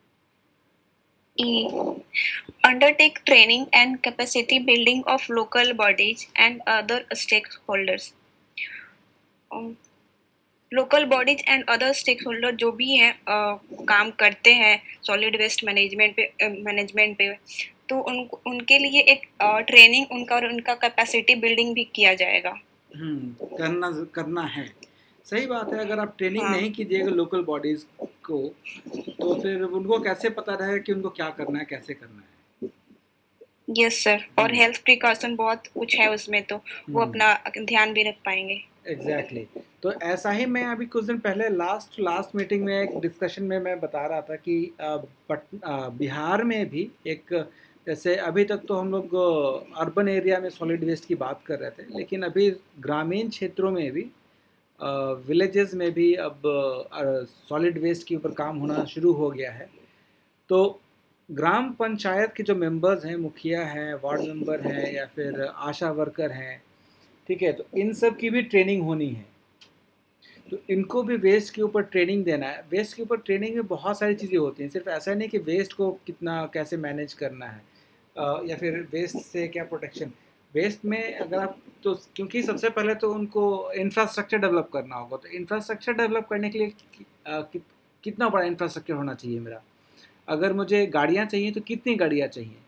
E. Undertake training and capacity building of local bodies and other stakeholders. Um, local bodies and other stakeholder जो भी हैं uh, काम करते हैं solid waste management पे management पे, तो उन उनके लिए एक ट्रेनिंग uh, उनका और उनका कैपेसिटी बिल्डिंग भी किया जाएगा। हम्म करना करना है, सही बात है। अगर आप ट्रेनिंग हाँ। नहीं कीजिएगा लोकल बॉडीज को, तो फिर उनको कैसे पता रहे कि उनको क्या करना है, कैसे करना है। यस सर, और हेल्थ प्रिकॉशन बहुत कुछ है उसमें, तो वो अपना ध्यान भी रख पाएंगे। Exactly exactly. तो ऐसा ही मैं अभी कुछ दिन पहले लास्ट लास्ट मीटिंग में एक डिस्कशन में मैं बता रहा था कि पट बिहार में भी एक, जैसे अभी तक तो हम लोग अर्बन एरिया में सॉलिड वेस्ट की बात कर रहे थे, लेकिन अभी ग्रामीण क्षेत्रों में भी, विलेजेस में भी अब सॉलिड वेस्ट के ऊपर काम होना शुरू हो गया है। तो ग्राम पंचायत के जो मेंबर्स हैं, मुखिया हैं, वार्ड मेंबर हैं, या फिर आशा वर्कर हैं, ठीक है, तो इन सब की भी ट्रेनिंग होनी है। तो इनको भी वेस्ट के ऊपर ट्रेनिंग देना है। वेस्ट के ऊपर ट्रेनिंग में बहुत सारी चीज़ें होती हैं, सिर्फ ऐसा नहीं कि वेस्ट को कितना कैसे मैनेज करना है, आ, या फिर वेस्ट से क्या प्रोटेक्शन। वेस्ट में अगर आप तो, क्योंकि सबसे पहले तो उनको इंफ्रास्ट्रक्चर डेवलप करना होगा, तो इंफ्रास्ट्रक्चर डेवलप करने के लिए कि, आ, कि, कितना बड़ा इंफ्रास्ट्रक्चर होना चाहिए मेरा। अगर मुझे गाड़ियाँ चाहिए तो कितनी गाड़ियाँ चाहिए,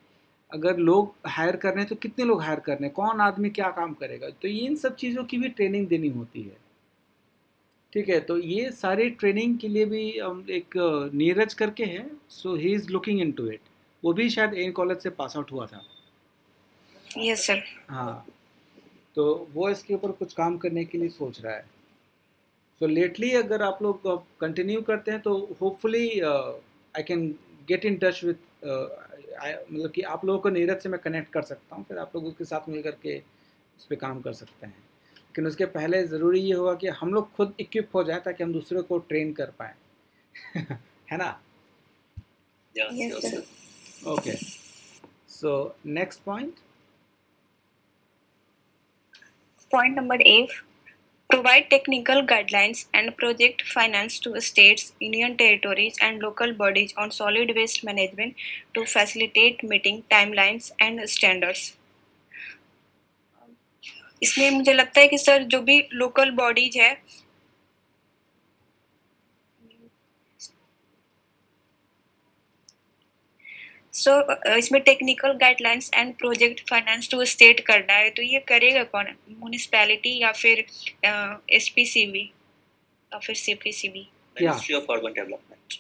अगर लोग हायर कर रहे हैं तो कितने लोग हायर कर रहे हैं, कौन आदमी क्या काम करेगा, तो इन सब चीज़ों की भी ट्रेनिंग देनी होती है। ठीक है, तो ये सारी ट्रेनिंग के लिए भी हम एक अ, नीरज करके हैं, so he is looking into it. वो भी शायद एन कॉलेज से पास आउट हुआ था। Yes sir. हाँ, तो वो इसके ऊपर कुछ काम करने के लिए सोच रहा है। सो लेटली अगर आप लोग कंटिन्यू करते हैं तो hopefully I can get in touch with, मतलब कि आप लोगों को नीरज से मैं कनेक्ट कर सकता हूँ, फिर आप लोग उसके साथ मिल करके उस पर काम कर सकते हैं। लेकिन उसके पहले ज़रूरी ये होगा कि हम लोग खुद इक्विप हो जाए ताकि हम दूसरों को ट्रेन कर पाएँ है ना? Yes sir. Okay, so next point. Point number eight, provide technical guidelines and project finance to states, union territories, and local bodies on solid waste management to facilitate meeting timelines and standards. इसमें मुझे लगता है कि sir जो भी local bodies है, so so, इसमें technical guidelines and project finance to state करना है, तो ये करेगा कौन? म्युनिसिपैलिटी या फिर एसपीसीबी या फिर CPCB? Ministry of urban development.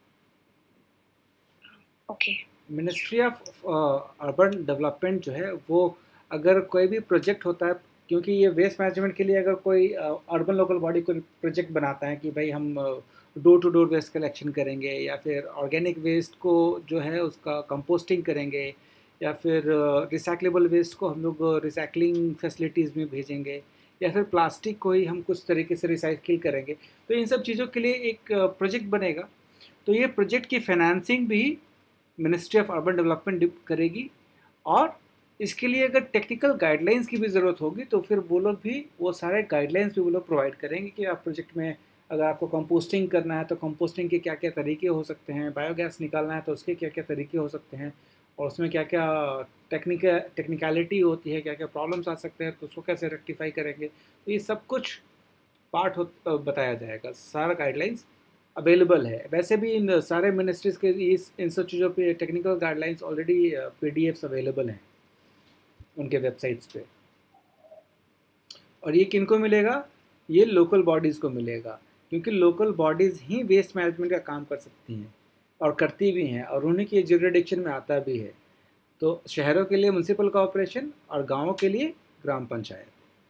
Okay, ministry of urban development जो है वो अगर कोई भी प्रोजेक्ट होता है, क्योंकि ये वेस्ट मैनेजमेंट के लिए अगर कोई अर्बन लोकल बॉडी कोई प्रोजेक्ट बनाता है कि भाई हम door to door waste collection करेंगे, या फिर ऑर्गेनिक वेस्ट को जो है उसका कंपोस्टिंग करेंगे, या फिर रिसाइक्लेबल वेस्ट को हम लोग रिसाइकलिंग फैसिलिटीज़ में भेजेंगे, या फिर प्लास्टिक को ही हम कुछ तरीके से रिसाइकिल करेंगे, तो इन सब चीज़ों के लिए एक प्रोजेक्ट बनेगा। तो ये प्रोजेक्ट की फाइनेंसिंग भी मिनिस्ट्री ऑफ अर्बन डेवलपमेंट करेगी, और इसके लिए अगर टेक्निकल गाइडलाइंस की भी ज़रूरत होगी तो फिर वो लोग भी वो सारे गाइडलाइंस भी वो लोग प्रोवाइड करेंगे कि आप प्रोजेक्ट में अगर आपको कंपोस्टिंग करना है तो कंपोस्टिंग के क्या क्या तरीके हो सकते हैं, बायोगैस निकालना है तो उसके क्या क्या तरीके हो सकते हैं, और उसमें क्या क्या टेक्निकल टेक्निकलिटी होती है, क्या क्या प्रॉब्लम्स आ सकते हैं, तो उसको कैसे रेक्टिफाई करेंगे, तो ये सब कुछ पार्ट हो बताया जाएगा। सारा गाइडलाइंस अवेलेबल है, वैसे भी इन सारे मिनिस्ट्रीज़ के इस इन सब चीज़ों पे technical guidelines already PDFs available हैं उनके वेबसाइट्स पे। और ये किनको मिलेगा? ये लोकल बॉडीज़ को मिलेगा, क्योंकि लोकल बॉडीज़ ही वेस्ट मैनेजमेंट का काम कर सकती हैं और करती भी हैं, और उन्हीं की ज्यूरिडिक्शन में आता भी है। तो शहरों के लिए म्युनिसिपल कॉर्पोरेशन और गाँवों के लिए ग्राम पंचायत।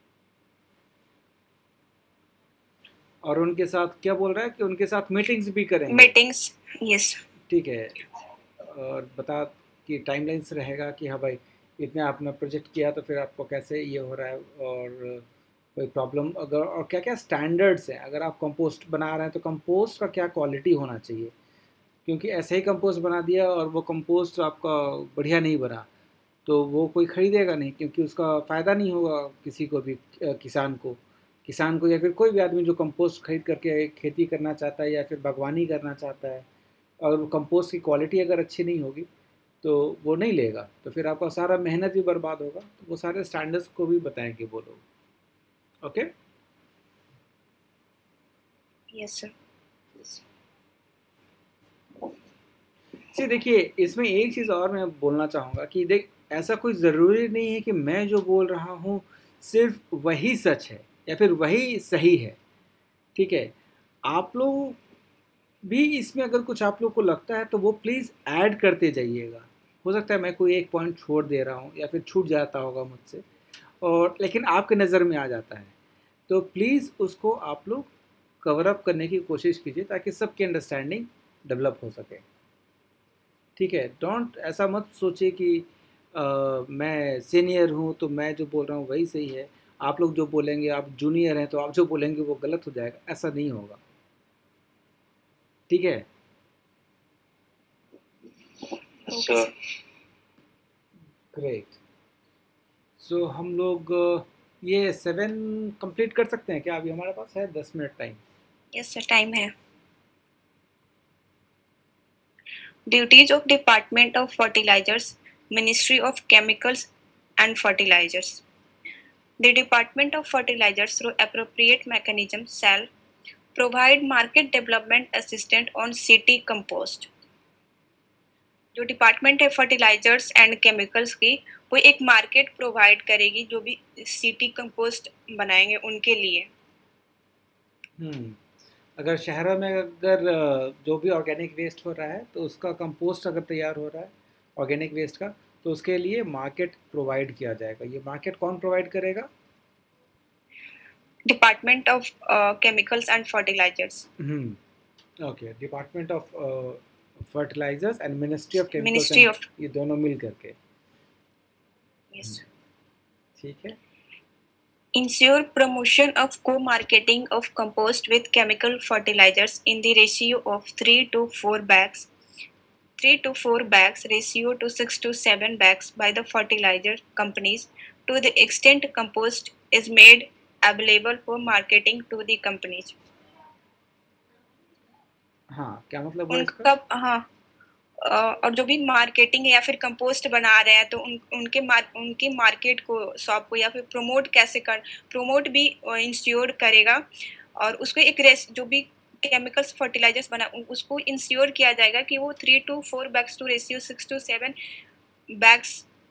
और उनके साथ क्या बोल रहा है कि उनके साथ मीटिंग्स भी करेंगे। मीटिंग्स, यस, ठीक है, और बता कि टाइमलाइंस रहेगा कि हाँ भाई इतने आपने प्रोजेक्ट किया तो फिर आपको कैसे ये हो रहा है, और कोई प्रॉब्लम अगर, और क्या क्या स्टैंडर्ड्स हैं। अगर आप कंपोस्ट बना रहे हैं तो कंपोस्ट का क्या क्वालिटी होना चाहिए, क्योंकि ऐसे ही कंपोस्ट बना दिया और वो कंपोस्ट आपका बढ़िया नहीं बना तो वो कोई ख़रीदेगा नहीं, क्योंकि उसका फ़ायदा नहीं होगा किसी को भी, किसान को किसान को या फिर कोई भी आदमी जो कंपोस्ट खरीद करके खेती करना चाहता है या फिर बागवानी करना चाहता है, और वो कंपोस्ट की क्वालिटी अगर अच्छी नहीं होगी तो वो नहीं लेगा, तो फिर आपका सारा मेहनत भी बर्बाद होगा। तो वो सारे स्टैंडर्ड्स को भी बताएंगे वो लोग। Okay, yes sir. जी देखिए, इसमें एक चीज़ और मैं बोलना चाहूँगा कि देख, ऐसा कोई ज़रूरी नहीं है कि मैं जो बोल रहा हूँ सिर्फ वही सच है या फिर वही सही है। ठीक है, आप लोग भी इसमें अगर कुछ आप लोग को लगता है तो वो प्लीज़ ऐड करते जाइएगा। हो सकता है मैं कोई एक पॉइंट छोड़ दे रहा हूँ या फिर छूट जाता होगा मुझसे, और लेकिन आपके नज़र में आ जाता है, तो प्लीज़ उसको आप लोग कवर अप करने की कोशिश कीजिए ताकि सबकी अंडरस्टैंडिंग डेवलप हो सके। ठीक है, डोंट ऐसा मत सोचिए कि आ, मैं सीनियर हूँ तो मैं जो बोल रहा हूँ वही सही है, आप लोग जो बोलेंगे, आप जूनियर हैं तो आप जो बोलेंगे वो गलत हो जाएगा, ऐसा नहीं होगा। ठीक है, ग्रेट। सो हम लोग ये सेवन कंप्लीट कर सकते हैं क्या? अभी हमारे पास है दस minute time. Yes sir, time है। Duties of department of fertilisers, ministry of chemicals and fertilisers. The Department of Fertilizers through appropriate mechanism shall provide market development assistance on city compost. जो डिपार्टमेंट है fertilisers and chemicals की, वो एक market provide करेगी जो भी city compost बनाएंगे उनके लिए। हम्म अगर शहरों में अगर जो भी ऑर्गेनिक वेस्ट हो रहा है तो उसका कंपोस्ट अगर तैयार हो रहा है ऑर्गेनिक वेस्ट का, तो उसके लिए मार्केट प्रोवाइड किया जाएगा। ये मार्केट कौन प्रोवाइड करेगा? Department of chemicals and fertilisers. Hmm okay, department of fertilisers and ministry of chemicals, ministry of, ये दोनों मिल करके। यस। ठीक है। Ensure promotion of co-marketing of compost with chemical fertilizers in the ratio of three to four bags, three to four bags ratio to six to seven bags by the fertilizer companies to the extent compost is made available for marketing to the companies. हाँ, क्या मतलब है उनका? हाँ, और जो भी marketing या फिर कंपोस्ट बना रहे हैं तो उन उनके मार, उनकी मार्केट को, शॉप को या फिर प्रमोट कैसे कर प्रमोट भी इंश्योर करेगा, और उसको एक रेस जो भी केमिकल्स फर्टिलाइजर्स बना उसको इंश्योर किया जाएगा कि वो three to four bags to ratio six to seven bags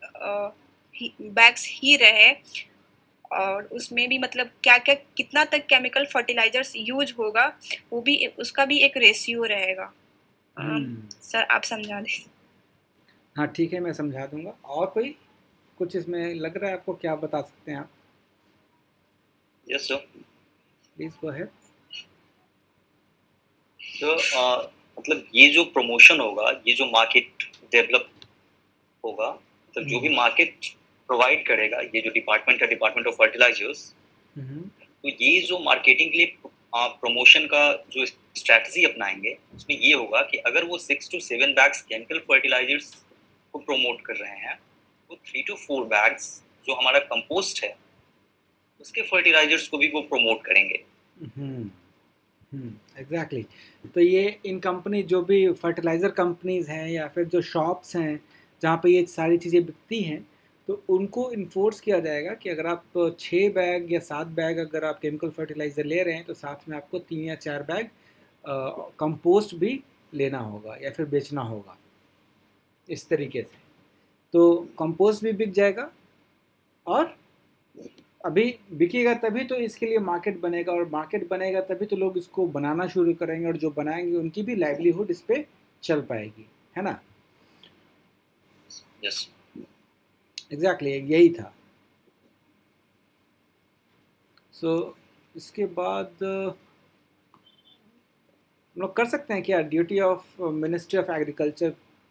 bags ही रहे, और उसमें भी मतलब क्या क्या कितना तक केमिकल फर्टिलाइजर्स यूज होगा वो भी उसका भी एक रेशियो रहेगा। सर आप समझा दें। हाँ ठीक है, मैं समझा दूंगा। और कोई कुछ इसमें लग रहा है आपको, क्या बता सकते हैं आप? Yes sir, please go ahead. Sir मतलब ये जो प्रमोशन होगा, ये जो मार्केट डेवलप होगा, मतलब जो भी मार्केट प्रोवाइड करेगा ये जो डिपार्टमेंट है, डिपार्टमेंट ऑफ फर्टिलाइजर्स, तो ये जो मार्केटिंग के लिए प्रमोशन का जो स्ट्रैटेजी अपनाएंगे उसमें ये होगा कि अगर वो six to seven bags chemical fertilisers को प्रमोट कर रहे हैं तो थ्री टू फोर बैग्स जो हमारा कंपोस्ट है उसके फर्टिलाइजर्स को भी वो प्रमोट करेंगे। Exactly exactly. तो ये इन कंपनी जो भी फर्टिलाइज़र कंपनीज हैं या फिर जो शॉप्स हैं जहाँ पे ये सारी चीज़ें बिकती हैं, तो उनको इन्फोर्स किया जाएगा कि अगर आप छः बैग या सात बैग अगर आप केमिकल फर्टिलाइज़र ले रहे हैं तो साथ में आपको तीन या चार बैग कंपोस्ट भी लेना होगा या फिर बेचना होगा, इस तरीके से। तो कंपोस्ट भी बिक जाएगा और अभी बिकेगा तभी तो इसके लिए मार्केट बनेगा, और मार्केट बनेगा तभी तो लोग इसको बनाना शुरू करेंगे, और जो बनाएंगे उनकी भी लाइवलीहुड इस पर चल पाएगी, है ना? यस एग्जैक्टली, यही था। सो so, इसके बाद हम लोग कर सकते हैं क्या duty of ministry of agriculture?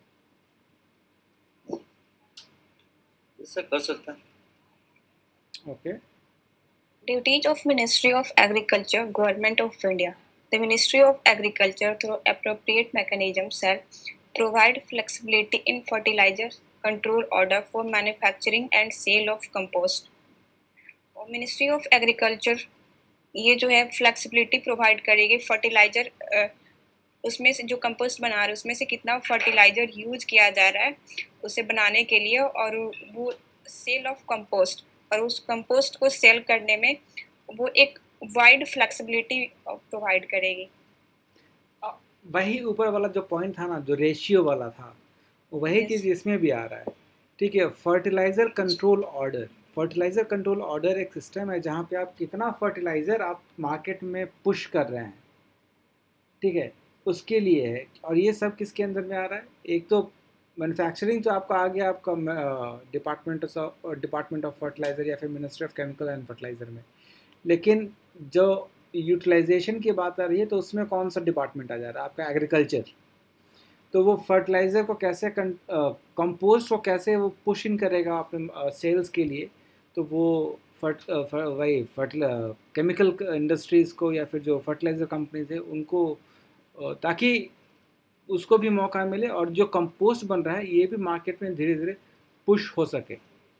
इससे कर सकते हैं। Okay. Duties of Ministry of Agriculture, Government of India. The Ministry of Agriculture, through appropriate mechanisms, shall provide flexibility in fertilizer control order for manufacturing and sale of compost. और Ministry of Agriculture ये जो है flexibility provide करेगी fertiliser, उसमें से जो compost बना रहे हैं उसमें से कितना फर्टिलाइजर यूज किया जा रहा है उसे बनाने के लिए, और वो सेल ऑफ कंपोस्ट, और उस कंपोस्ट को सेल करने में वो एक वाइड फ्लेक्सिबिलिटी प्रोवाइड करेगी। वही ऊपर वाला जो पॉइंट था ना, जो रेशियो वाला था, वही yes. चीज़ इसमें भी आ रहा है। ठीक है, fertiliser control order. Fertiliser control order एक सिस्टम है जहाँ पे आप कितना फर्टिलाइज़र आप मार्केट में पुश कर रहे हैं, ठीक है, उसके लिए है। और ये सब किसके अंदर में आ रहा है? एक तो मैन्युफैक्चरिंग तो आपका आ गया आपका department of department of fertiliser या फिर ministry of chemical and fertiliser में, लेकिन जो यूटिलाइजेशन की बात आ रही है तो उसमें कौन सा डिपार्टमेंट आ जा रहा है? आपका एग्रीकल्चर। तो वो फर्टिलाइज़र को कैसे कंपोस्ट को कैसे वो पुश इन करेगा अपने सेल्स के लिए, तो वो फर्ट वही फर्टिल केमिकल इंडस्ट्रीज़ को या फिर जो फर्टिलाइज़र कंपनीज है उनको, ताकि उसको भी मौका मिले और जो कंपोस्ट बन रहा है ये भी मार्केट में धीरे धीरे पुश हो सके।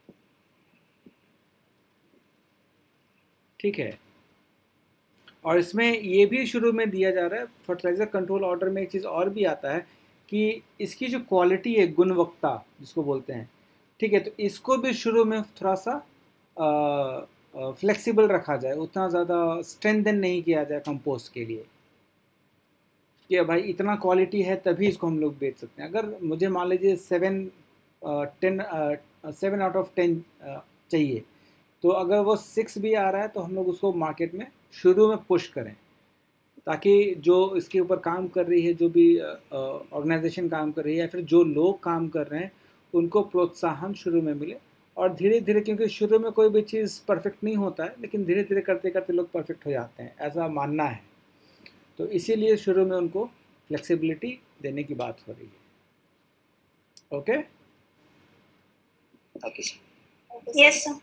ठीक है, और इसमें ये भी शुरू में दिया जा रहा है, फर्टिलाइज़र कंट्रोल ऑर्डर में एक चीज़ और भी आता है कि इसकी जो क्वालिटी है, गुणवत्ता जिसको बोलते हैं, ठीक है, तो इसको भी शुरू में थोड़ा सा फ्लेक्सिबल रखा जाए, उतना ज़्यादा स्ट्रेंथन नहीं किया जाए कंपोस्ट के लिए। कि भाई इतना क्वालिटी है तभी इसको हम लोग बेच सकते हैं। अगर मुझे मान लीजिए seven ten seven out of ten चाहिए, तो अगर वो सिक्स भी आ रहा है तो हम लोग उसको मार्केट में शुरू में पुश करें, ताकि जो इसके ऊपर काम कर रही है, जो भी ऑर्गेनाइजेशन काम कर रही है या फिर जो लोग काम कर रहे हैं, उनको प्रोत्साहन शुरू में मिले। और धीरे धीरे, क्योंकि शुरू में कोई भी चीज़ परफेक्ट नहीं होता है, लेकिन धीरे धीरे करते करते लोग परफेक्ट हो जाते हैं, ऐसा मानना है। तो इसीलिए शुरू में उनको फ्लेक्सिबिलिटी देने की बात हो रही है। Okay, yes sir.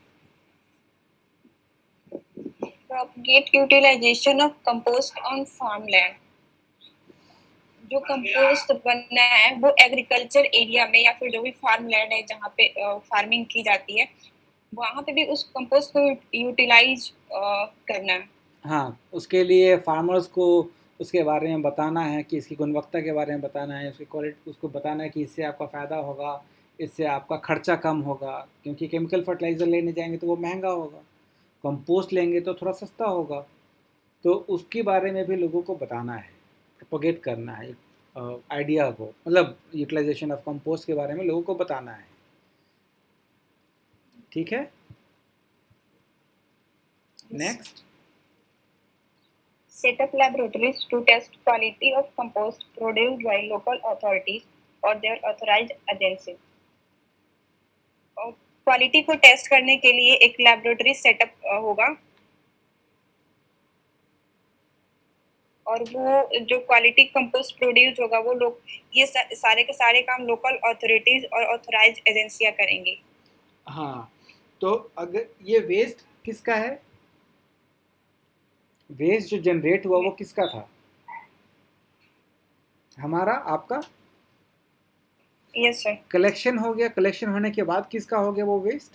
Propagate utilisation of compost on farm land. जो कंपोस्ट बनना है वो एग्रीकल्चर एरिया में या फिर जो भी फार्म लैंड है जहाँ पे फार्मिंग की जाती है, वहाँ पे भी उस कंपोस्ट को यूटिलाइज करना है। हाँ, उसके लिए फार्मर्स को उसके बारे में बताना है कि इसकी गुणवत्ता के बारे में बताना है, उसकी क्वालिटी उसको बताना है कि इससे आपका फ़ायदा होगा, इससे आपका खर्चा कम होगा, क्योंकि केमिकल फर्टिलाइज़र लेने जाएंगे तो वो महंगा होगा, कंपोस्ट लेंगे तो थोड़ा सस्ता होगा। तो उसके बारे में भी लोगों को बताना है, प्रोपेगेट करना है आइडिया को, मतलब यूटिलाइजेशन ऑफ कंपोस्ट के बारे में लोगों को बताना है। ठीक है, next. Set up laboratories to test quality of compost produced by local authorities or their authorized agency. और क्वालिटी को टेस्ट करने के लिए एक लैबोरेटरी सेटअप होगा, और वो जो क्वालिटी कंपोस्ट प्रोड्यूस होगा वो लोग, ये सारे के सारे काम लोकल अथॉरिटीज और ऑथराइज्ड एजेंसियां करेंगी। हाँ, तो अगर ये वेस्ट किसका है, वेस्ट जो जनरेट हुआ वो किसका था, हमारा, आपका? Yes sir. कलेक्शन हो गया, कलेक्शन होने के बाद किसका हो गया वो वेस्ट,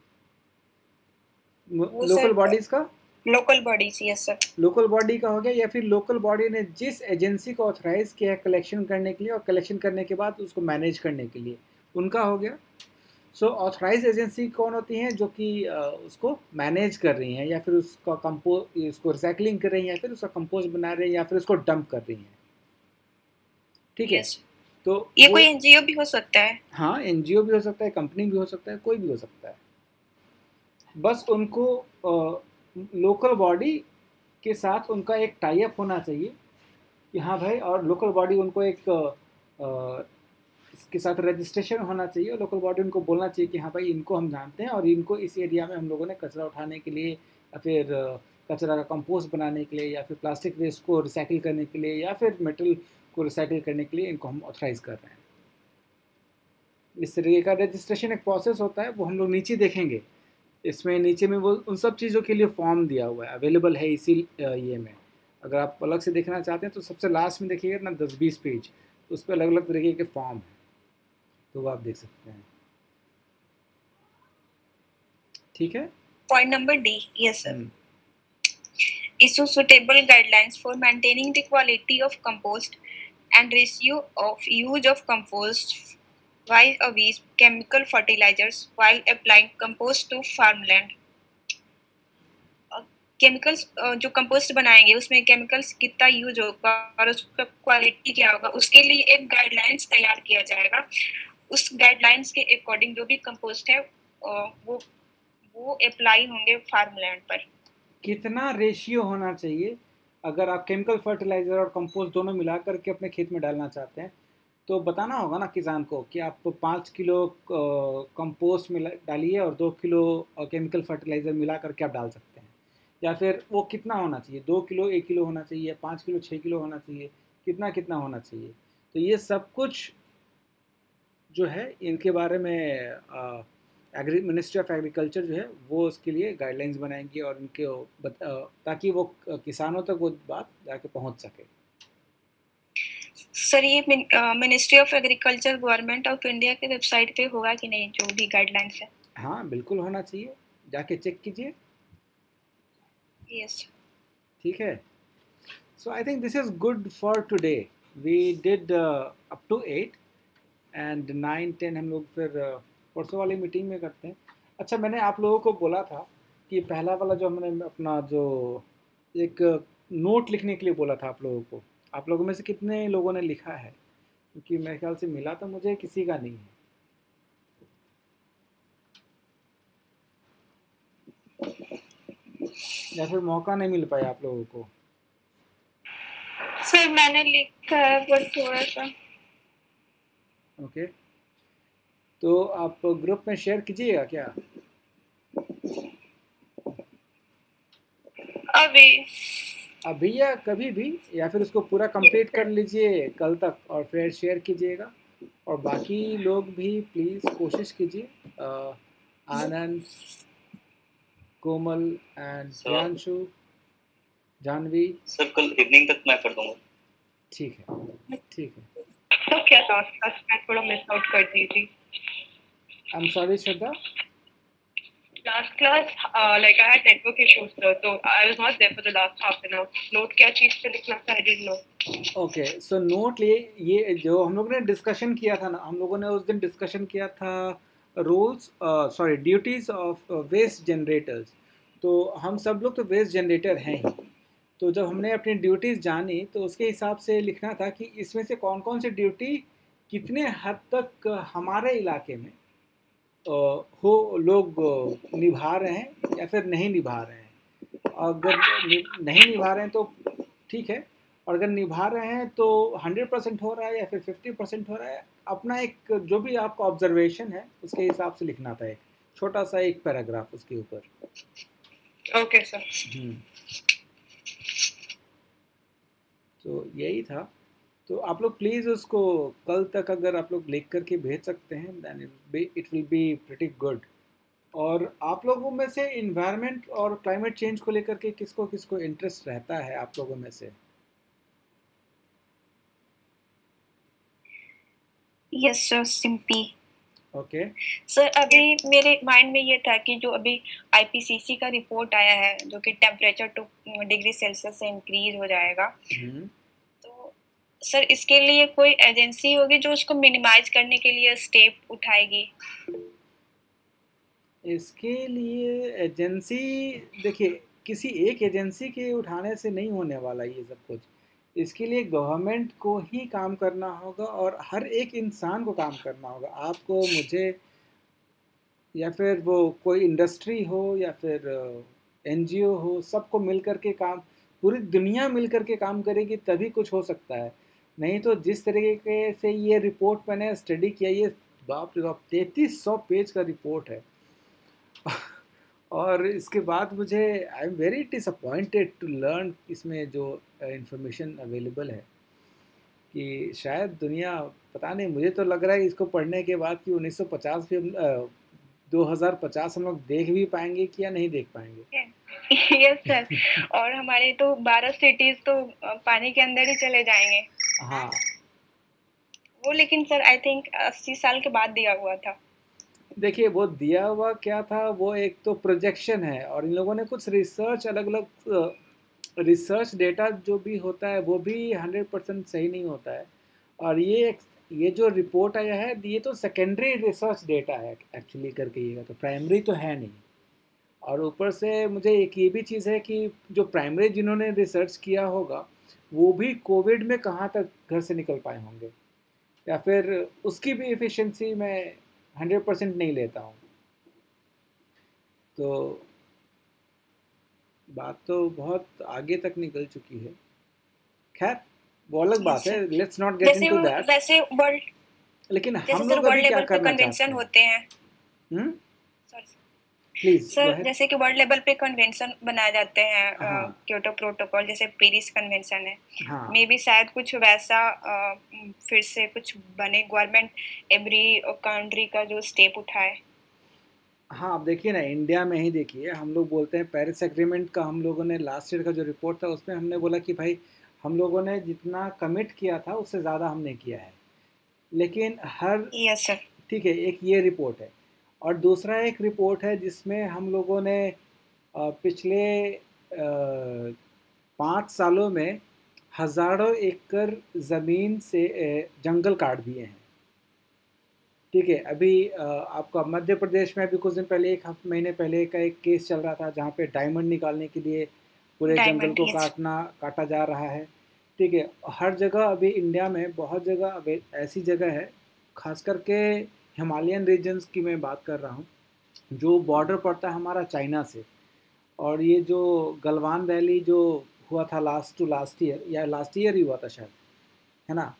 लोकल बॉडीज का, local bodies. Yes sir, local body का हो गया, या फिर लोकल बॉडी ने जिस एजेंसी को ऑथराइज किया है कलेक्शन करने के लिए और कलेक्शन करने के बाद उसको मैनेज करने के लिए, उनका हो गया। सो ऑथराइज एजेंसी कौन होती हैं, जो कि उसको मैनेज कर रही हैं, या फिर उसका कंपोज उसको रिसाइकलिंग कर रही हैं, या फिर उसका कंपोज बना रही हैं, या फिर उसको डंप कर रही हैं। ठीक है, तो ये कोई एनजीओ भी हो सकता है। हाँ, एनजीओ भी हो सकता है, कंपनी भी हो सकता है, कोई भी हो सकता है। बस उनको लोकल बॉडी के साथ उनका एक टाई अप होना चाहिए कि हाँ भाई, और लोकल बॉडी उनको एक आ, इसके साथ रजिस्ट्रेशन होना चाहिए। लोकल बॉडी उनको बोलना चाहिए कि हाँ भाई, इनको हम जानते हैं और इनको इस एरिया में हम लोगों ने कचरा उठाने के लिए, या फिर कचरा का कंपोस्ट बनाने के लिए, या फिर प्लास्टिक वेस्ट को रिसाइकिल करने के लिए, या फिर मेटल को रिसाइकिल करने के लिए इनको हम ऑथराइज कर रहे हैं। इस तरीके का रजिस्ट्रेशन एक प्रोसेस होता है, वो हम लोग नीचे देखेंगे। इसमें नीचे में वो उन सब चीज़ों के लिए फॉर्म दिया हुआ है, अवेलेबल है इसी ये में। अगर आप अलग से देखना चाहते हैं तो सबसे लास्ट में देखिएगा ना, दस बीस पेज, तो उस पर अलग अलग तरीके के फॉर्म हैं, तो वो आप देख सकते हैं। ठीक है, point number D. Yes sir. Issue suitable guidelines for maintaining the quality of compost and ratio of use of compost while avoid chemical fertilizers while applying compost to farmland. Chemicals जो कंपोस्ट बनाएंगे उसमें chemicals कितना use होगा और उसका quality क्या होगा, उसके लिए एक गाइडलाइंस तैयार किया जाएगा। उस गाइडलाइंस के अकॉर्डिंग जो भी कंपोस्ट है वो वो अप्लाई होंगे फार्मलैंड पर। कितना रेशियो होना चाहिए, अगर आप केमिकल फर्टिलाइज़र और कंपोस्ट दोनों मिला करके अपने खेत में डालना चाहते हैं तो बताना होगा ना किसान को कि आप पाँच किलो कंपोस्ट मिला डालिए और दो किलो केमिकल फर्टिलाइज़र मिला करके आप डाल सकते हैं। या फिर वो कितना होना चाहिए, दो किलो एक किलो होना चाहिए, पाँच किलो छः किलो होना चाहिए, कितना कितना होना चाहिए। तो ये सब कुछ जो है इनके बारे में आ, एग्री मिनिस्ट्री ऑफ एग्रीकल्चर जो है वो उसके लिए गाइडलाइंस बनाएंगी और इनके ताकि वो किसानों तक वो बात जाके पहुंच सके। सर ये ministry of agriculture government of India के वेबसाइट पे होगा कि नहीं जो भी गाइडलाइंस है? हाँ बिल्कुल होना चाहिए, जाके चेक कीजिए। यस, ठीक है। So I think this is good for today. We did up to eight and nine ten हम लोग फिर uh, परसों वाली मीटिंग में करते हैं। अच्छा, मैंने आप लोगों को बोला था कि पहला वाला जो हमने अपना जो एक नोट लिखने के लिए बोला था आप लोगों को, आप लोगों में से कितने लोगों ने लिखा है? क्योंकि मेरे ख्याल से मिला तो मुझे किसी का नहीं है। या फिर मौका नहीं मिल पाया आप लोगों को? सर मैंने लिखा है पर थोड़ा सा। ओके, तो आप ग्रुप में शेयर कीजिएगा क्या? अभी अभी या कभी भी, या फिर उसको पूरा कंप्लीट कर लीजिए कल तक और फिर शेयर कीजिएगा। और बाकी लोग भी प्लीज़ कोशिश कीजिए, अ, Anand, Komal and sir Priyanshu, Janvi. Sir कल इवनिंग तक मैं कर दूंगा। ठीक है, ठीक है। तो क्या था मैं थोड़ा मिस आउट कर दी थी। I am sorry Shraddha. Last class, uh, like I had network issues, sir, so I was not there for the last half an hour. Note क्या चीज़ पे लिखना था, I didn't know. Okay, so note लिए, ये जो हम लोग ने डिस्कशन किया था ना, हम लोगों ने उस दिन डिस्कशन किया था roles, sorry duties of waste generators. तो हम सब लोग तो वेस्ट जनरेटर हैं ही। तो जब हमने अपनी ड्यूटीज़ जानी तो उसके हिसाब से लिखना था कि इसमें से कौन कौन सी ड्यूटी कितने हद तक हमारे इलाके में अ, हो लोग अ, निभा रहे हैं या फिर नहीं निभा रहे हैं। अगर नि, नहीं निभा रहे हैं तो ठीक है, और अगर निभा रहे हैं तो हंड्रेड परसेंट हो रहा है या फिर फिफ्टी परसेंट हो रहा है। अपना एक जो भी आपका ऑब्जर्वेशन है उसके हिसाब से लिखना था, एक छोटा सा एक पैराग्राफ उसके ऊपर। Okay sir. तो यही था। तो आप लोग प्लीज़ उसको कल तक अगर आप लोग लिख करके भेज सकते हैं then it will be pretty good. और आप लोगों में से इन्वायरमेंट और क्लाइमेट चेंज को लेकर के किसको किसको इंटरेस्ट रहता है आप लोगों में से? Yes sir, Simpy. Okay sir अभी मेरे माइंड में ये था कि जो अभी आईपीसीसी का रिपोर्ट आया है जो कि टेम्परेचर टू डिग्री सेल्सियस से इंक्रीज हो जाएगा, तो सर इसके लिए कोई एजेंसी होगी जो उसको मिनिमाइज करने के लिए स्टेप उठाएगी? इसके लिए एजेंसी, देखिए किसी एक एजेंसी के उठाने से नहीं होने वाला ये सब कुछ। इसके लिए गवर्नमेंट को ही काम करना होगा और हर एक इंसान को काम करना होगा। आपको, मुझे, या फिर वो कोई इंडस्ट्री हो या फिर एनजीओ हो, सबको मिल कर के काम, पूरी दुनिया मिल कर के काम करेगी तभी कुछ हो सकता है। नहीं तो जिस तरीके से ये रिपोर्ट मैंने स्टडी किया, ये बाप रे बाप तैंतीस सौ पेज का रिपोर्ट है। और इसके बाद मुझे I am very disappointed to learn इसमें जो इंफॉर्मेशन अवेलेबल है कि शायद दुनिया, पता नहीं, मुझे तो लग रहा है इसको पढ़ने के बाद कि उन्नीस सौ पचास भी हम दो हज़ार पचास हम लोग देख भी पाएंगे कि या नहीं देख पाएंगे। Yes sir. और हमारे तो बारह सिटीज तो पानी के अंदर ही चले जाएंगे। हाँ वो, लेकिन सर आई थिंक अस्सी साल के बाद दिया हुआ था। देखिए वो दिया हुआ क्या था, वो एक तो प्रोजेक्शन है और इन लोगों ने कुछ रिसर्च, अलग अलग रिसर्च डेटा जो भी होता है वो भी हंड्रेड परसेंट सही नहीं होता है। और ये ये जो रिपोर्ट आया है ये तो सेकेंडरी रिसर्च डेटा है एक्चुअली करके, ये तो प्राइमरी तो है नहीं। और ऊपर से मुझे एक ये भी चीज़ है कि जो प्राइमरी जिन्होंने रिसर्च किया होगा वो भी कोविड में कहाँ तक घर से निकल पाए होंगे, या फिर उसकी भी एफिशिएंसी मैं हंड्रेड परसेंट नहीं लेता हूँ। तो बात तो बहुत आगे तक निकल चुकी है। खैर वो अलग बात है, let's not get into that. वैसे वर्ल्ड, लेकिन हम लोग अभी क्या करना चाहते हैं? होते हैं हम्म सॉरी प्लीज सर, जैसे कि वर्ल्ड लेवल पे कन्वेंशन बनाए जाते हैं, हाँ। क्योटो प्रोटोकॉल जैसे पेरिस कन्वेंशन है, हाँ। मे भी शायद कुछ वैसा आ, फिर से कुछ बने, गवर्नमेंट एवरी कंट्री का जो स्टेप उठाए। हाँ आप देखिए ना, इंडिया में ही देखिए, हम लोग बोलते हैं पेरिस एग्रीमेंट का, हम लोगों ने लास्ट ईयर का जो रिपोर्ट था उसमें हमने बोला कि भाई हम लोगों ने जितना कमिट किया था उससे ज़्यादा हमने किया है। लेकिन हर यस सर, ठीक है, एक ये रिपोर्ट है और दूसरा एक रिपोर्ट है जिसमें हम लोगों ने पिछले पाँच सालों में हज़ारों एकड़ ज़मीन से जंगल काट दिए हैं। ठीक है, अभी आपका मध्य प्रदेश में अभी कुछ दिन पहले, एक हफ्ते महीने पहले का एक केस चल रहा था जहाँ पे डायमंड निकालने के लिए पूरे जंगल को काटना काटा जा रहा है। ठीक है, हर जगह अभी इंडिया में बहुत जगह अभी ऐसी जगह है, खास करके हिमालयन रीजन्स की मैं बात कर रहा हूँ, जो बॉर्डर पड़ता है हमारा चाइना से। और ये जो गलवान वैली जो हुआ था लास्ट टू लास्ट ईयर, या लास्ट ईयर ही हुआ था शायद, है ना?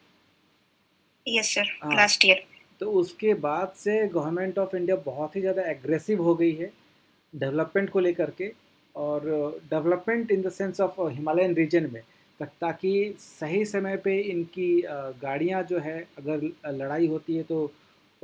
यस सर, हाँ, लास्ट ईयर। तो उसके बाद से गवर्नमेंट ऑफ इंडिया बहुत ही ज़्यादा एग्रेसिव हो गई है डेवलपमेंट को लेकर के, और development in the sense of Himalayan region में, ताकि सही समय पे इनकी गाड़ियाँ जो है, अगर लड़ाई होती है तो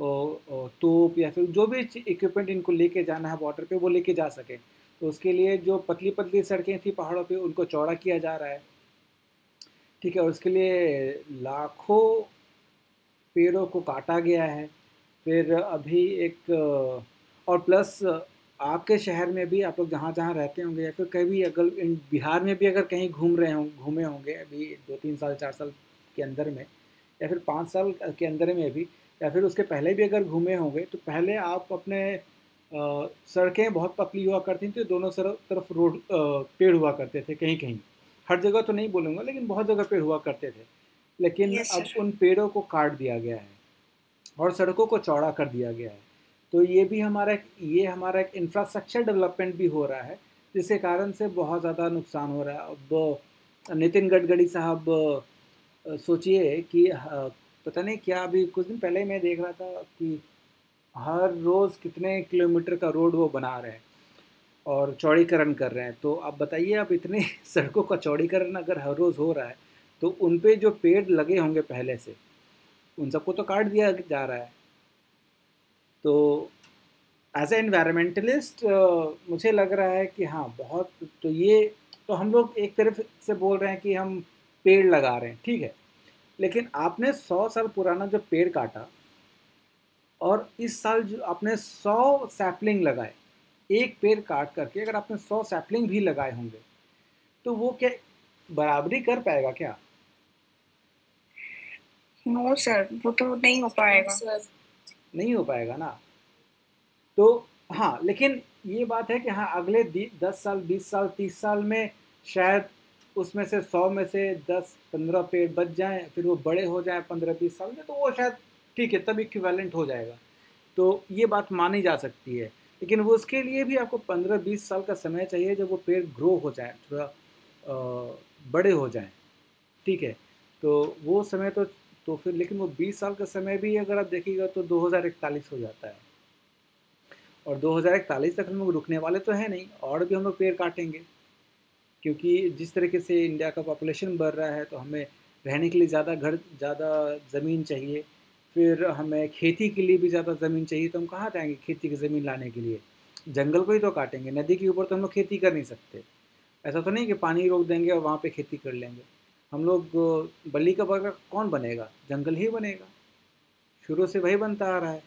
तोप या फिर जो भी इक्विपमेंट इनको लेके जाना है बॉर्डर पे, वो लेके जा सके। तो उसके लिए जो पतली पतली सड़कें थी पहाड़ों पे, उनको चौड़ा किया जा रहा है, ठीक है। और उसके लिए लाखों पेड़ों को काटा गया है। फिर अभी एक और प्लस आपके शहर में भी, आप लोग जहाँ जहाँ रहते होंगे, या फिर कभी अगर इन बिहार में भी अगर कहीं घूम रहे हों घूमे होंगे अभी दो तीन साल चार साल के अंदर में, या फिर पाँच साल के अंदर में भी, या फिर उसके पहले भी अगर घूमे होंगे, तो पहले आप अपने आ, सड़कें बहुत पतली हुआ करती थी, दोनों तरफ रोड आ, पेड़ हुआ करते थे, कहीं कहीं, हर जगह तो नहीं बोलूँगा लेकिन बहुत जगह पेड़ हुआ करते थे। लेकिन यस अब सर। उन पेड़ों को काट दिया गया है और सड़कों को चौड़ा कर दिया गया है। तो ये भी हमारा एक ये हमारा एक इंफ्रास्ट्रक्चर डेवलपमेंट भी हो रहा है, जिसके कारण से बहुत ज़्यादा नुकसान हो रहा है। अब नितिन गडकरी साहब, अ, सोचिए कि अ, पता नहीं क्या, अभी कुछ दिन पहले मैं देख रहा था कि हर रोज़ कितने किलोमीटर का रोड वो बना रहे हैं और चौड़ीकरण कर रहे हैं। तो आप बताइए, आप इतने सड़कों का चौड़ीकरण अगर हर रोज़ हो रहा है, तो उन पे जो पेड़ लगे होंगे पहले से, उन सबको तो काट दिया जा रहा है। तो एज ए एनवायरमेंटलिस्ट मुझे लग रहा है कि हाँ, बहुत, तो ये तो हम लोग एक तरफ से बोल रहे हैं कि हम पेड़ लगा रहे हैं, ठीक है, लेकिन आपने सौ साल पुराना जो पेड़ काटा, और इस साल जो आपने सौ सैपलिंग लगाए, एक पेड़ काट करके अगर आपने सौ सैपलिंग भी लगाए होंगे, तो वो क्या बराबरी कर पाएगा क्या? नो सर, वो तो नहीं हो पाएगा। नहीं हो पाएगा ना। तो हाँ, लेकिन ये बात है कि हाँ, अगले दस साल बीस साल तीस साल में शायद उसमें से सौ में से दस पंद्रह पेड़ बच जाएं, फिर वो बड़े हो जाएं पंद्रह बीस साल में, तो वो शायद ठीक है, तब इक्विवेलेंट हो जाएगा। तो ये बात मानी जा सकती है, लेकिन वो उसके लिए भी आपको पंद्रह बीस साल का समय चाहिए, जब वो पेड़ ग्रो हो जाए, थोड़ा बड़े हो जाएं, ठीक है। तो वो समय तो तो फिर, लेकिन वो बीस साल का समय भी अगर आप देखिएगा तो दो हज़ार इकतालीस हो जाता है, और दो हज़ार इकतालीस तक हम लोग रुकने वाले तो है नहीं, और भी हम लोग पेड़ काटेंगे, क्योंकि जिस तरीके से इंडिया का पॉपुलेशन बढ़ रहा है, तो हमें रहने के लिए ज़्यादा घर, ज़्यादा ज़मीन चाहिए, फिर हमें खेती के लिए भी ज़्यादा ज़मीन चाहिए। तो हम कहाँ जाएंगे खेती की ज़मीन लाने के लिए? जंगल को ही तो काटेंगे। नदी के ऊपर तो हम लोग खेती कर नहीं सकते। ऐसा तो नहीं कि पानी रोक देंगे और वहाँ पे खेती कर लेंगे। हम लोग बली का बकरा कौन बनेगा? जंगल ही बनेगा, शुरू से वही बनता आ रहा है।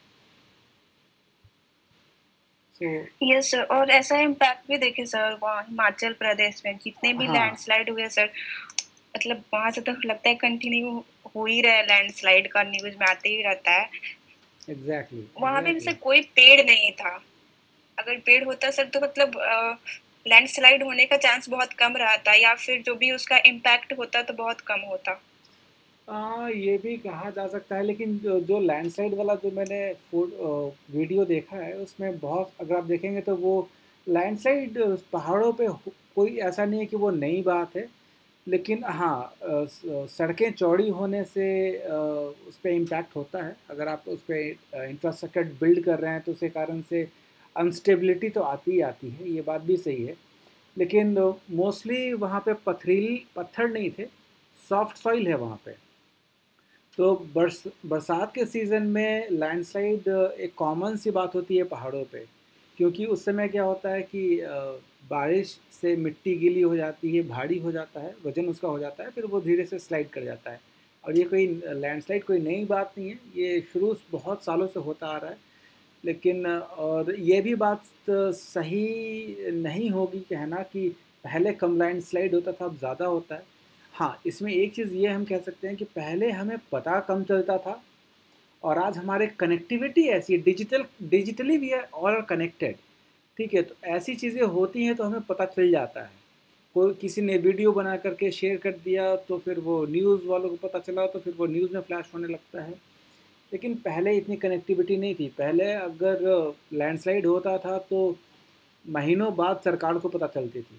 यस सर, और ऐसा इम्पैक्ट भी देखे सर, वहाँ हिमाचल प्रदेश में जितने भी हाँ, लैंडस्लाइड हुए सर, मतलब वहाँ से तो लगता है कंटिन्यू हो ही रहा है, लैंडस्लाइड का न्यूज में आते ही रहता है। एग्जैक्टली वहाँ पे जैसे कोई पेड़ नहीं था, अगर पेड़ होता सर तो मतलब लैंडस्लाइड होने का चांस बहुत कम रहता, या फिर जो भी उसका इम्पैक्ट होता तो बहुत कम होता। आ, ये भी कहा जा सकता है, लेकिन जो, जो लैंडस्लाइड वाला जो मैंने वीडियो देखा है, उसमें बहुत, अगर आप देखेंगे तो वो लैंडस्लाइड पहाड़ों पे कोई ऐसा नहीं है कि वो नई बात है, लेकिन हाँ, सड़कें चौड़ी होने से उस पर इम्पैक्ट होता है। अगर आप उस पर इंफ्रास्ट्रक्चर बिल्ड कर रहे हैं तो उसके कारण से अनस्टेबिलिटी तो आती ही आती है, ये बात भी सही है। लेकिन मोस्टली वहाँ पे पथरीली पत्थर नहीं थे, सॉफ्ट सॉइल है वहाँ पे। तो बरस बरसात के सीज़न में लैंडस्लाइड एक कॉमन सी बात होती है पहाड़ों पे, क्योंकि उस समय क्या होता है कि बारिश से मिट्टी गीली हो जाती है, भारी हो जाता है, वजन उसका हो जाता है, फिर वो धीरे से स्लाइड कर जाता है। और ये कोई लैंडस्लाइड कोई नई बात नहीं है, ये शुरू बहुत सालों से होता आ रहा है। लेकिन और ये भी बात सही नहीं होगी कहना कि पहले कम लैंडस्लाइड होता था, अब ज़्यादा होता है। हाँ, इसमें एक चीज़ ये हम कह सकते हैं कि पहले हमें पता कम चलता था, और आज हमारे कनेक्टिविटी ऐसी है, digital digitally we are all connected, ठीक है। तो ऐसी चीज़ें होती हैं तो हमें पता चल जाता है। कोई किसी ने वीडियो बना करके शेयर कर दिया तो फिर वो न्यूज़ वालों को पता चला तो फिर वो न्यूज़ में फ्लैश होने लगता है। लेकिन पहले इतनी कनेक्टिविटी नहीं थी। पहले अगर लैंडस्लाइड होता था तो महीनों बाद सरकार को पता चलती थी,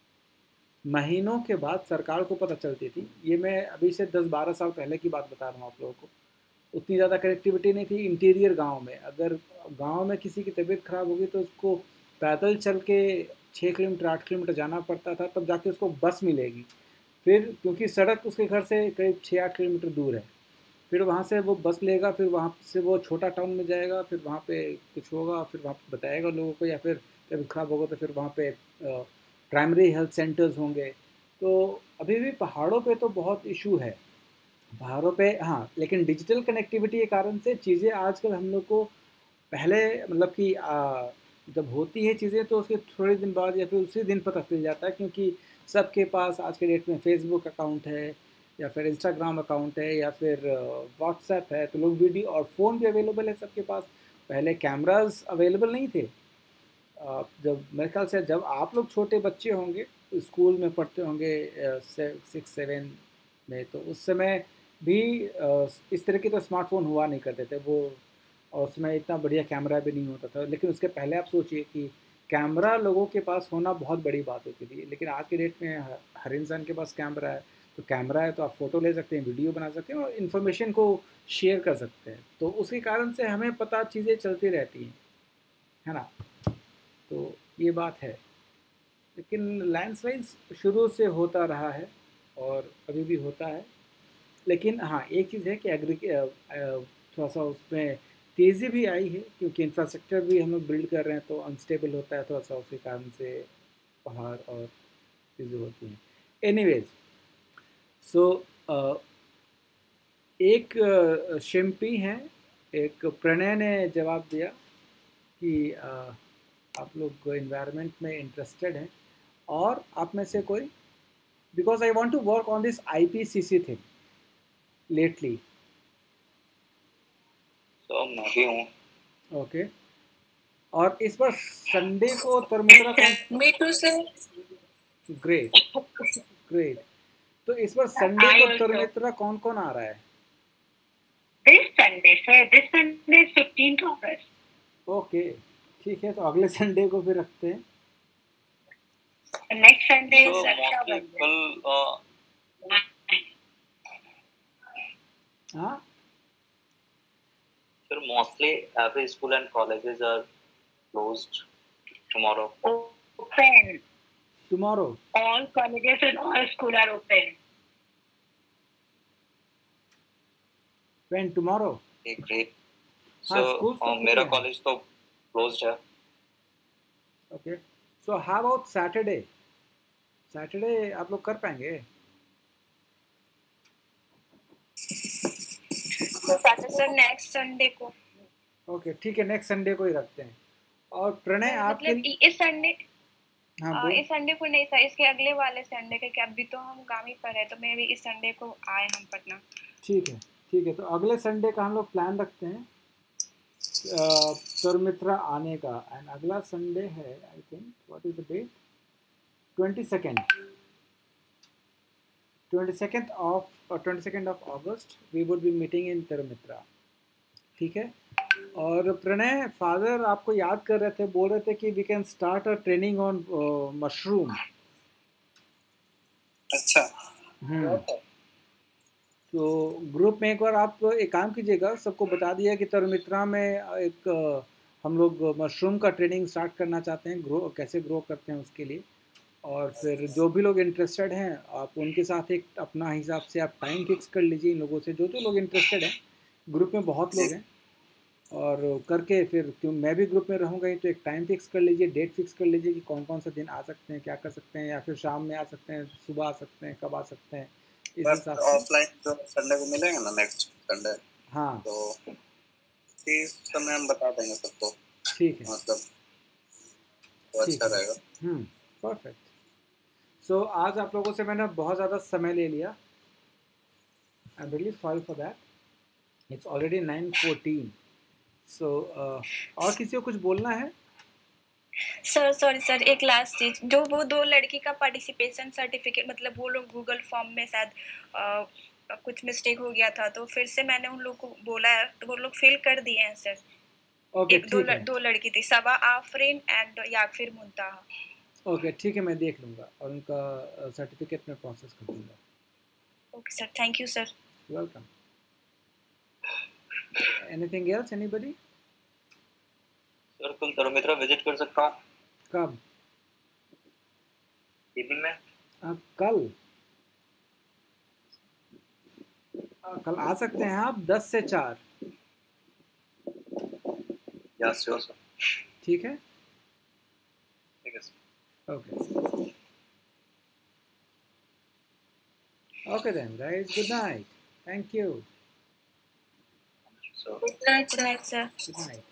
महीनों के बाद सरकार को पता चलती थी। ये मैं अभी से दस बारह साल पहले की बात बता रहा हूँ आप लोगों को। उतनी ज़्यादा कनेक्टिविटी नहीं थी इंटीरियर गांव में। अगर गांव में किसी की तबीयत ख़राब होगी तो उसको पैदल चल के छः किलोमीटर आठ किलोमीटर जाना पड़ता था, तब जाके उसको बस मिलेगी। फिर क्योंकि सड़क उसके घर से करीब छः आठ किलोमीटर दूर है, फिर वहाँ से वो बस लेगा, फिर वहाँ से वो छोटा टाउन में जाएगा, फिर वहाँ पे कुछ होगा, फिर वहाँ पे बताएगा लोगों को, या फिर तबीयत ख़राब होगा तो फिर वहाँ पे प्राइमरी हेल्थ सेंटर्स होंगे। तो अभी भी पहाड़ों पे तो बहुत इशू है पहाड़ों पे, हाँ। लेकिन डिजिटल कनेक्टिविटी के कारण से चीज़ें आजकल हम लोग को पहले मतलब कि आ, जब होती है चीज़ें तो उसके थोड़े दिन बाद या फिर उसी दिन पता चल जाता है, क्योंकि सबके पास आज के डेट में फेसबुक अकाउंट है या फिर इंस्टाग्राम अकाउंट है या फिर व्हाट्सएप है, तो लोग वीडियो और फ़ोन भी अवेलेबल है सबके पास। पहले कैमरास अवेलेबल नहीं थे। आ, जब मेरे ख्याल से जब आप लोग छोटे बच्चे होंगे, स्कूल में पढ़ते होंगे सिक्स सेवन में, तो उस समय भी आ, इस तरह के तो स्मार्टफोन हुआ नहीं करते थे वो, और उसमें इतना बढ़िया कैमरा भी नहीं होता था। लेकिन उसके पहले आप सोचिए कि कैमरा लोगों के पास होना बहुत बड़ी बात होती थी। लेकिन आज के डेट में हर हर इंसान के पास कैमरा है, तो कैमरा है तो आप फ़ोटो ले सकते हैं, वीडियो बना सकते हैं और इन्फॉर्मेशन को शेयर कर सकते हैं। तो उसके कारण से हमें पता चीज़ें चलती रहती हैं, है ना। तो ये बात है। लेकिन लैंडस्लाइड शुरू से होता रहा है और अभी भी होता है। लेकिन हाँ, एक चीज़ है कि एग्री थोड़ा सा उसमें तेज़ी भी आई है, क्योंकि इंफ्रास्ट्रक्चर भी हम लोग बिल्ड कर रहे हैं, तो अनस्टेबल होता है थोड़ा सा, उसके कारण से पहाड़ और चीज़ें होती हैं। एनीवेज, सो एक uh, शिम्पी हैं, एक प्रणय ने जवाब दिया कि uh, आप लोग इन्वायरमेंट में इंटरेस्टेड हैं और आप में से कोई, because I want to work on this IPCC thing lately. तो मैं भी हूँ। ओके। और इस बार संडे को तरमित्रा कौन? मी टू से। Great great. तो इस बार संडे को तरमित्रा कौन कौन आ रहा है? This Sunday sir, this Sunday fifteenth August. Okay, ठीक है, तो अगले संडे को फिर रखते हैं। नेक्स्ट संडे तो कल हाँ sir, mostly every school and colleges are closed tomorrow. Open. Tomorrow. All colleges and all schools are open. When? Tomorrow? Okay, great. हाँ, So, uh, मेरा college तो closed है. Okay. So how about Saturday? Saturday आप लोग कर पाएंगे? Sir next Sunday को। Okay, ठीक है, नेक्स्ट संडे को ही रखते हैं। और प्रणय आपके मतलब इस संडे, हाँ, इस संडे को नहीं था, इसके अगले वाले संडे के, क्या अभी तो हम गाँव ही पर है, तो मैं भी इस संडे को आए हम पटना। ठीक है ठीक है, तो अगले संडे का हम लोग प्लान रखते हैं तरमित्रा आने का। एंड अगला संडे है, I think, what is the date? Twenty second twenty second of twenty second of August we would be meeting in Tarumitra. ठीक है। और प्रणय फादर आपको याद कर रहे थे, बोल रहे थे कि we can start a training on mushroom. अच्छा। हम्म तो ग्रुप में एक बार आप एक काम कीजिएगा, सबको बता दिया कि तरमित्रा में एक हम लोग मशरूम का ट्रेनिंग स्टार्ट करना चाहते हैं, ग्रो कैसे ग्रो करते हैं उसके लिए। और फिर जो भी लोग इंटरेस्टेड हैं आप उनके साथ एक अपना हिसाब से आप टाइम फिक्स कर लीजिए इन लोगों से, जो जो लोग इंटरेस्टेड हैं। ग्रुप में बहुत लोग हैं और करके फिर क्यों मैं भी ग्रुप में रहूँगा ही, तो एक टाइम फिक्स कर लीजिए, डेट फिक्स कर लीजिए कि कौन कौन सा दिन आ सकते हैं, क्या कर सकते हैं, या फिर शाम में आ सकते हैं, सुबह आ सकते हैं, कब आ सकते हैं, इस हिसाब से। ऑफलाइन जो संडे को मिलेंगे ना नेक्स्ट संडे, हाँ, तो इस समय हम बता देंगे सबको। ठीक है, मतलब तो अच्छा रहेगा। हम्म परफेक्ट। सो आज आप लोगों से मैंने बहुत ज़्यादा समय ले लिया, I am really sorry for that. It's already nine fourteen. So और किसी को कुछ बोलना है? सर सॉरी सर, एक लास्ट चीज, जो वो दो लड़की का पार्टिसिपेशन सर्टिफिकेट, मतलब वो लोग गूगल फॉर्म में शायद uh, कुछ मिस्टेक हो गया था, तो फिर से मैंने उन लोग को बोला है, तो वो लोग फिल कर दिए हैं सर। ओके एक दो ठीक ल, है। दो लड़की थी, सबा आफरीन एंड या फिर मुंतहा। ओके ठीक है, मैं देख लूँगा और उनका सर्टिफिकेट में प्रोसेस कर दूँगा। Okay sir, thank you sir. Welcome. Anything else, anybody? Sir कल धर्मेंद्र विजिट कर सकता हूँ? कब? इवनिंग में। आ, कल आ, कल आ सकते हैं आप दस से चार। Yes sure sir. ठीक है ठीक है sir. Okay okay then guys, good night, thank you. Sir good night sir. Good night.